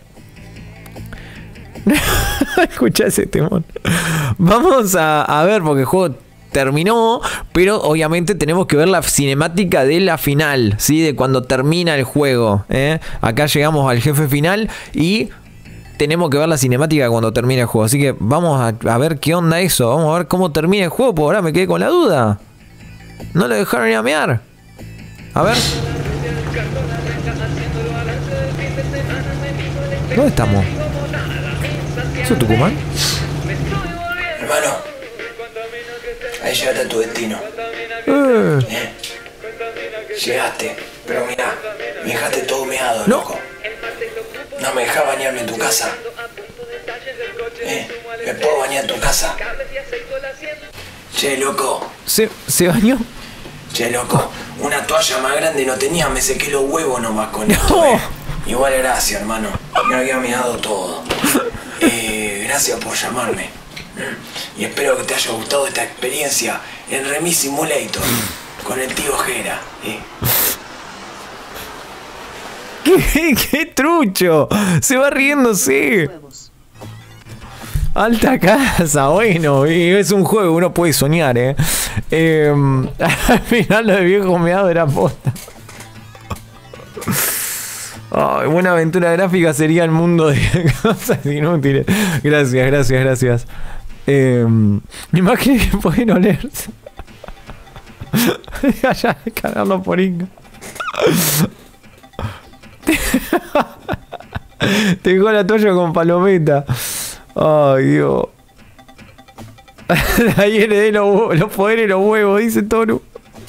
Escuchá ese temón. Vamos a ver porque el juego terminó, pero obviamente tenemos que ver la cinemática de la final, ¿sí? De cuando termina el juego, ¿eh? Acá llegamos al jefe final y tenemos que ver la cinemática cuando termine el juego. Así que vamos a ver qué onda eso. Vamos a ver cómo termina el juego, porque ahora me quedé con la duda. No lo dejaron ir a mear. A ver. ¿Dónde estamos? ¿Eso es Tucumán? Hermano, ahí llegaste a tu destino. Llegaste, pero mirá, me dejaste todo meado, loco. No me dejás bañarme en tu casa. ¿Me puedo bañar en tu casa? Che, loco. ¿Se bañó? Che, loco, una toalla más grande no tenía, me sequé los huevos nomás con esto, Igual gracias, hermano. Me había meado todo. Gracias por llamarme. Y espero que te haya gustado esta experiencia en Remis Simulator con el tío Jera. ¿Qué trucho? Se va riéndose. Alta casa, bueno, y es un juego, uno puede soñar, al final lo de viejo meado era posta. Oh, buena aventura gráfica sería el mundo de cosas inútiles. Gracias. Imagínate que pueden olerse. Ya, cagarlo por Inga. Te dejó la toalla con palometa. Ay, Dios. Ahí heredé los poderes de los huevos, dice Toru.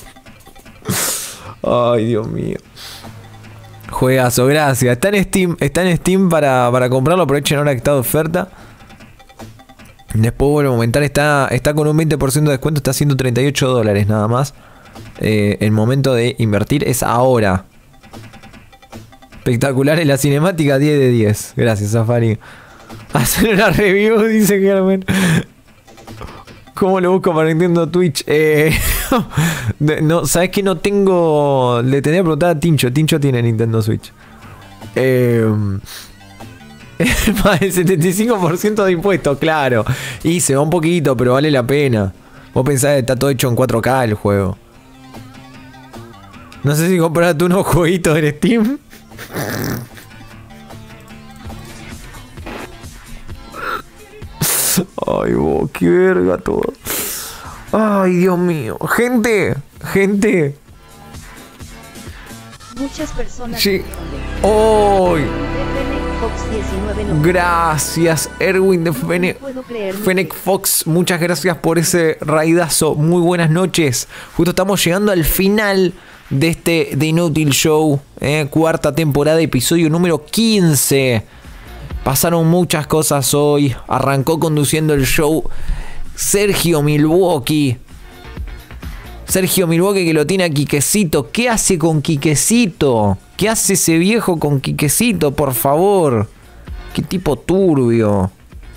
Ay, Dios mío. Juegazo, gracias. Está en Steam para comprarlo. Aprovechen ahora que está de oferta. Después vuelvo a aumentar. Está con un 20% de descuento. Está haciendo $38 nada más. El momento de invertir es ahora. Espectacular en la cinemática, 10 de 10. Gracias, Safari. Hacer una review, dice Germen. ¿Cómo lo busco para Nintendo Twitch? No, ¿sabes que no tengo? Le tenía que preguntar a Tincho. Tincho tiene Nintendo Switch. Más del 75% de impuestos, claro. Y se va un poquito, pero vale la pena. Vos pensás que está todo hecho en 4K el juego. No sé si compraste unos jueguitos en Steam. Ay, vos, qué verga todo. Ay, Dios mío. Gente. Muchas personas. Sí. Hoy. Gracias, Erwin de Fennec Fox. Muchas gracias por ese raidazo. Muy buenas noches. Justo estamos llegando al final de este The Inútil Show. Cuarta temporada, episodio número 15. Pasaron muchas cosas hoy. Arrancó conduciendo el show Sergio Milwaukee. Sergio Milwaukee, que lo tiene a Quiquecito. ¿Qué hace con Quiquecito? ¿Qué hace ese viejo con Quiquecito, por favor? Qué tipo turbio.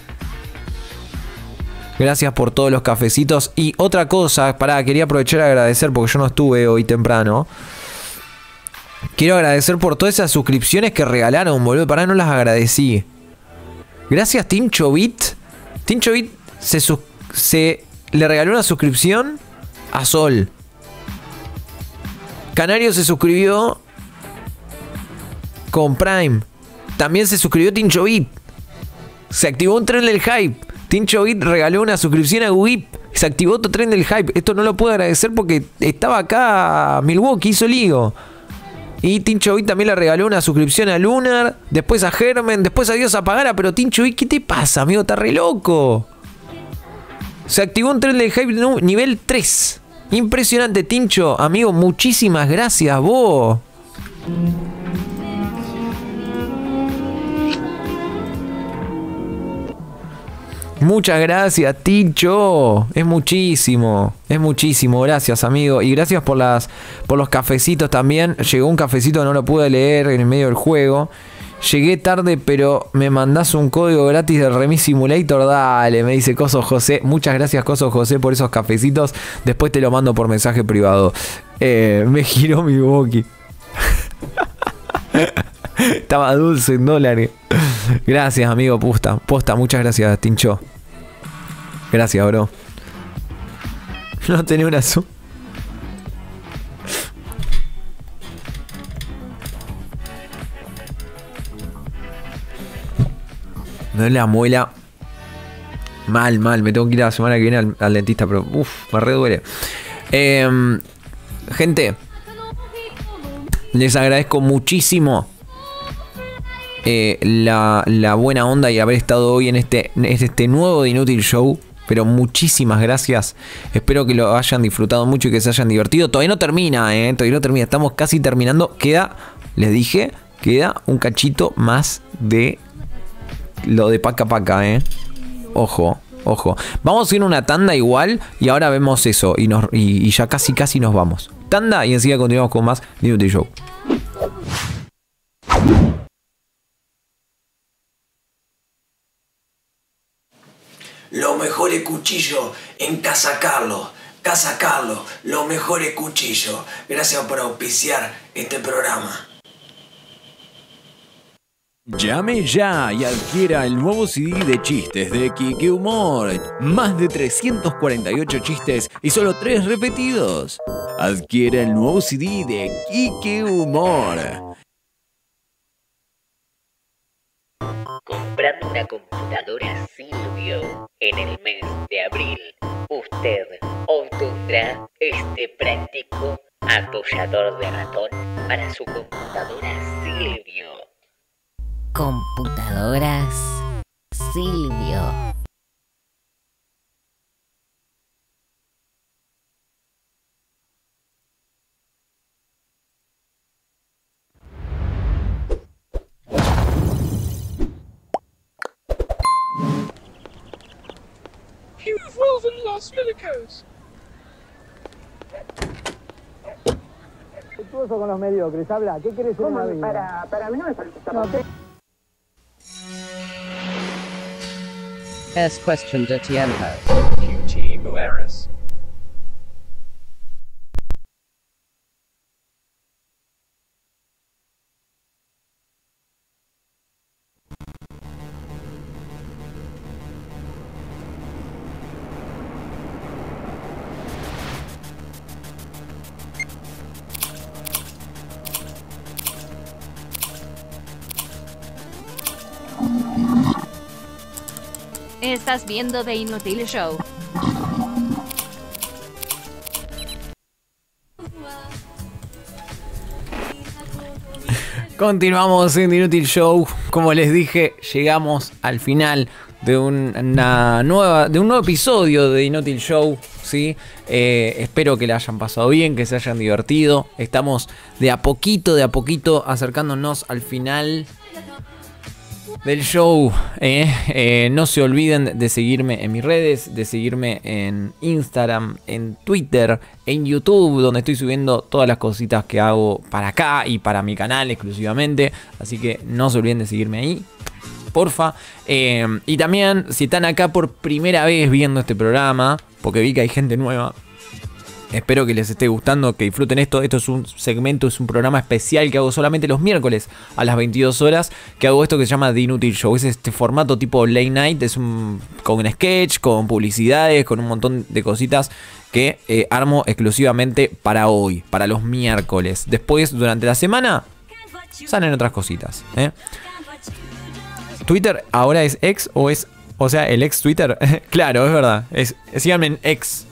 Gracias por todos los cafecitos. Y otra cosa, quería aprovechar a agradecer porque yo no estuve hoy temprano. Quiero agradecer por todas esas suscripciones que regalaron, boludo. No las agradecí. Gracias, Tincho Bit. Tincho Bit se le regaló una suscripción a Sol. Canario se suscribió con Prime. También se suscribió Tincho Bit. Se activó un tren del hype. Tincho Bit regaló una suscripción a WIP. Se activó otro tren del hype. Esto no lo puedo agradecer porque estaba acá Milwaukee, hizo lío. Y Tincho Bit también le regaló una suscripción a Lunar. Después a Germen. Después a Dios Apagara. Pero Tincho Bit, ¿qué te pasa, amigo? Está re loco. Se activó un tren del hype nivel 3. Impresionante, Tincho. Amigo, muchísimas gracias, vos. Muchas gracias, Tincho. Es muchísimo. Gracias, amigo. Y gracias por los cafecitos también. Llegó un cafecito, no lo pude leer en el medio del juego. Llegué tarde, pero me mandás un código gratis del Remis Simulator. Dale, me dice Coso José. Muchas gracias, Coso José, por esos cafecitos. Después te lo mando por mensaje privado. Me giró mi boqui. Estaba dulce en dólares. Gracias, amigo. Posta, muchas gracias, Tincho. Gracias, bro. No tenía una azul. No es la muela. Mal. Me tengo que ir la semana que viene al dentista, pero me re duele. Gente, les agradezco muchísimo la buena onda y haber estado hoy en este nuevo The Inútil Show. Pero muchísimas gracias. Espero que lo hayan disfrutado mucho y que se hayan divertido. Todavía no termina, todavía no termina. Estamos casi terminando. Les dije, queda un cachito más de lo de Paca Paca, Ojo. Vamos a ir a una tanda igual y ahora vemos eso. Y ya casi nos vamos. Tanda y enseguida continuamos con más The Inútil Show. Los mejores cuchillos en Casa Carlos. Casa Carlos, los mejores cuchillos. Gracias por auspiciar este programa. Llame ya y adquiera el nuevo CD de chistes de Quique Humor. Más de 348 chistes y solo 3 repetidos. Adquiera el nuevo CD de Quique Humor. Comprando una computadora Silvio en el mes de abril, usted obtendrá este práctico apoyador de ratón para su computadora Silvio. Computadoras Silvio. Los Milicos. Respetuoso con los mediocres, habla, ¿qué querés en la vida? Para mí no me parece esta parte. Es cuestión de tiempo. QT Mueres. Estás viendo The Inútil Show. Continuamos en The Inútil Show. Como les dije, llegamos al final de un nuevo episodio de The Inútil Show, ¿sí? Espero que la hayan pasado bien, que se hayan divertido. Estamos de a poquito acercándonos al final del show. No se olviden de seguirme en mis redes, de seguirme en Instagram, en Twitter, en YouTube, donde estoy subiendo todas las cositas que hago para acá y para mi canal exclusivamente. Así que no se olviden de seguirme ahí, porfa. Y también, si están acá por primera vez viendo este programa, porque vi que hay gente nueva, espero que les esté gustando, que disfruten esto. Esto es un segmento, es un programa especial que hago solamente los miércoles a las 22 horas. Que hago esto que se llama The Inútil Show. Es este formato tipo late night. Es con un sketch, con publicidades, con un montón de cositas que armo exclusivamente para hoy, para los miércoles. Después, durante la semana, salen otras cositas. Twitter ahora es ex o sea, el ex Twitter. Claro, es verdad. Síganme en ex.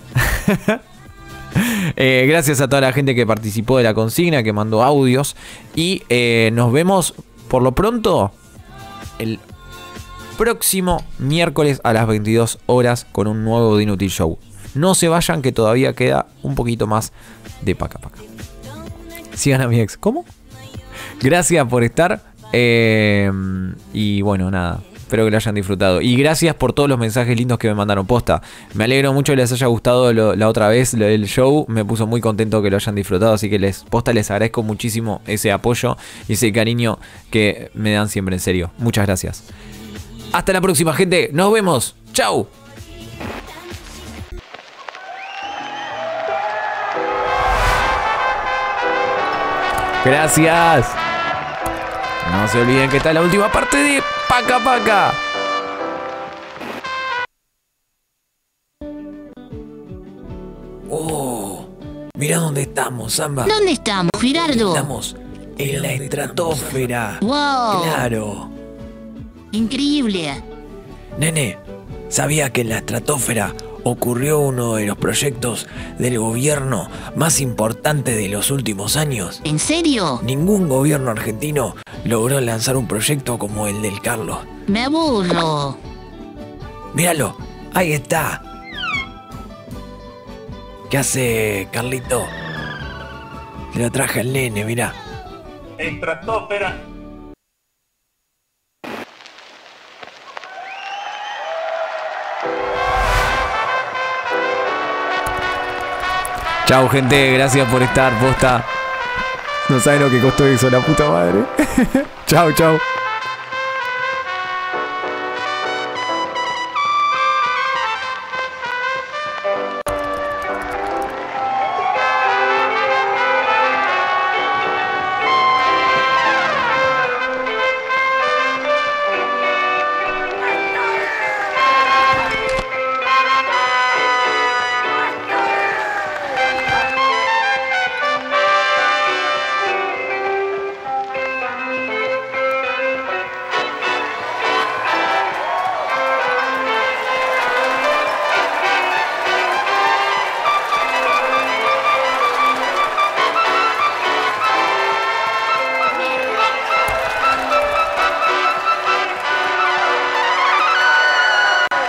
Gracias a toda la gente que participó de la consigna, que mandó audios. Y nos vemos por lo pronto el próximo miércoles a las 22 horas con un nuevo The Inútil Show. No se vayan, que todavía queda un poquito más de Paca Paca. Sigan a mi ex. ¿Cómo? Gracias por estar. Y bueno, nada. espero que lo hayan disfrutado. Y gracias por todos los mensajes lindos que me mandaron, posta. Me alegro mucho que les haya gustado la otra vez el show. Me puso muy contento que lo hayan disfrutado. Así que les agradezco muchísimo ese apoyo y ese cariño que me dan siempre, en serio. Muchas gracias. Hasta la próxima, gente. Nos vemos. Chau. Gracias. No se olviden que está la última parte de Paca Paca. Oh, mira dónde estamos, Samba. ¿Dónde estamos, Girardo? Estamos en la estratosfera. Wow. Claro. Increíble. Nene, ¿sabía que en la estratosfera ocurrió uno de los proyectos del gobierno más importantes de los últimos años? ¿En serio? Ningún gobierno argentino logró lanzar un proyecto como el del Carlos. Me aburro. Míralo, ahí está. ¿Qué hace, Carlito? Se lo traje al nene, mirá. Estratosfera. Chau, gente, gracias por estar, posta. No saben lo que costó eso, la puta madre. Chau, chau.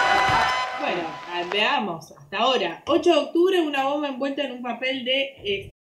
Veamos, hasta ahora. 8 de octubre, una bomba envuelta en un papel de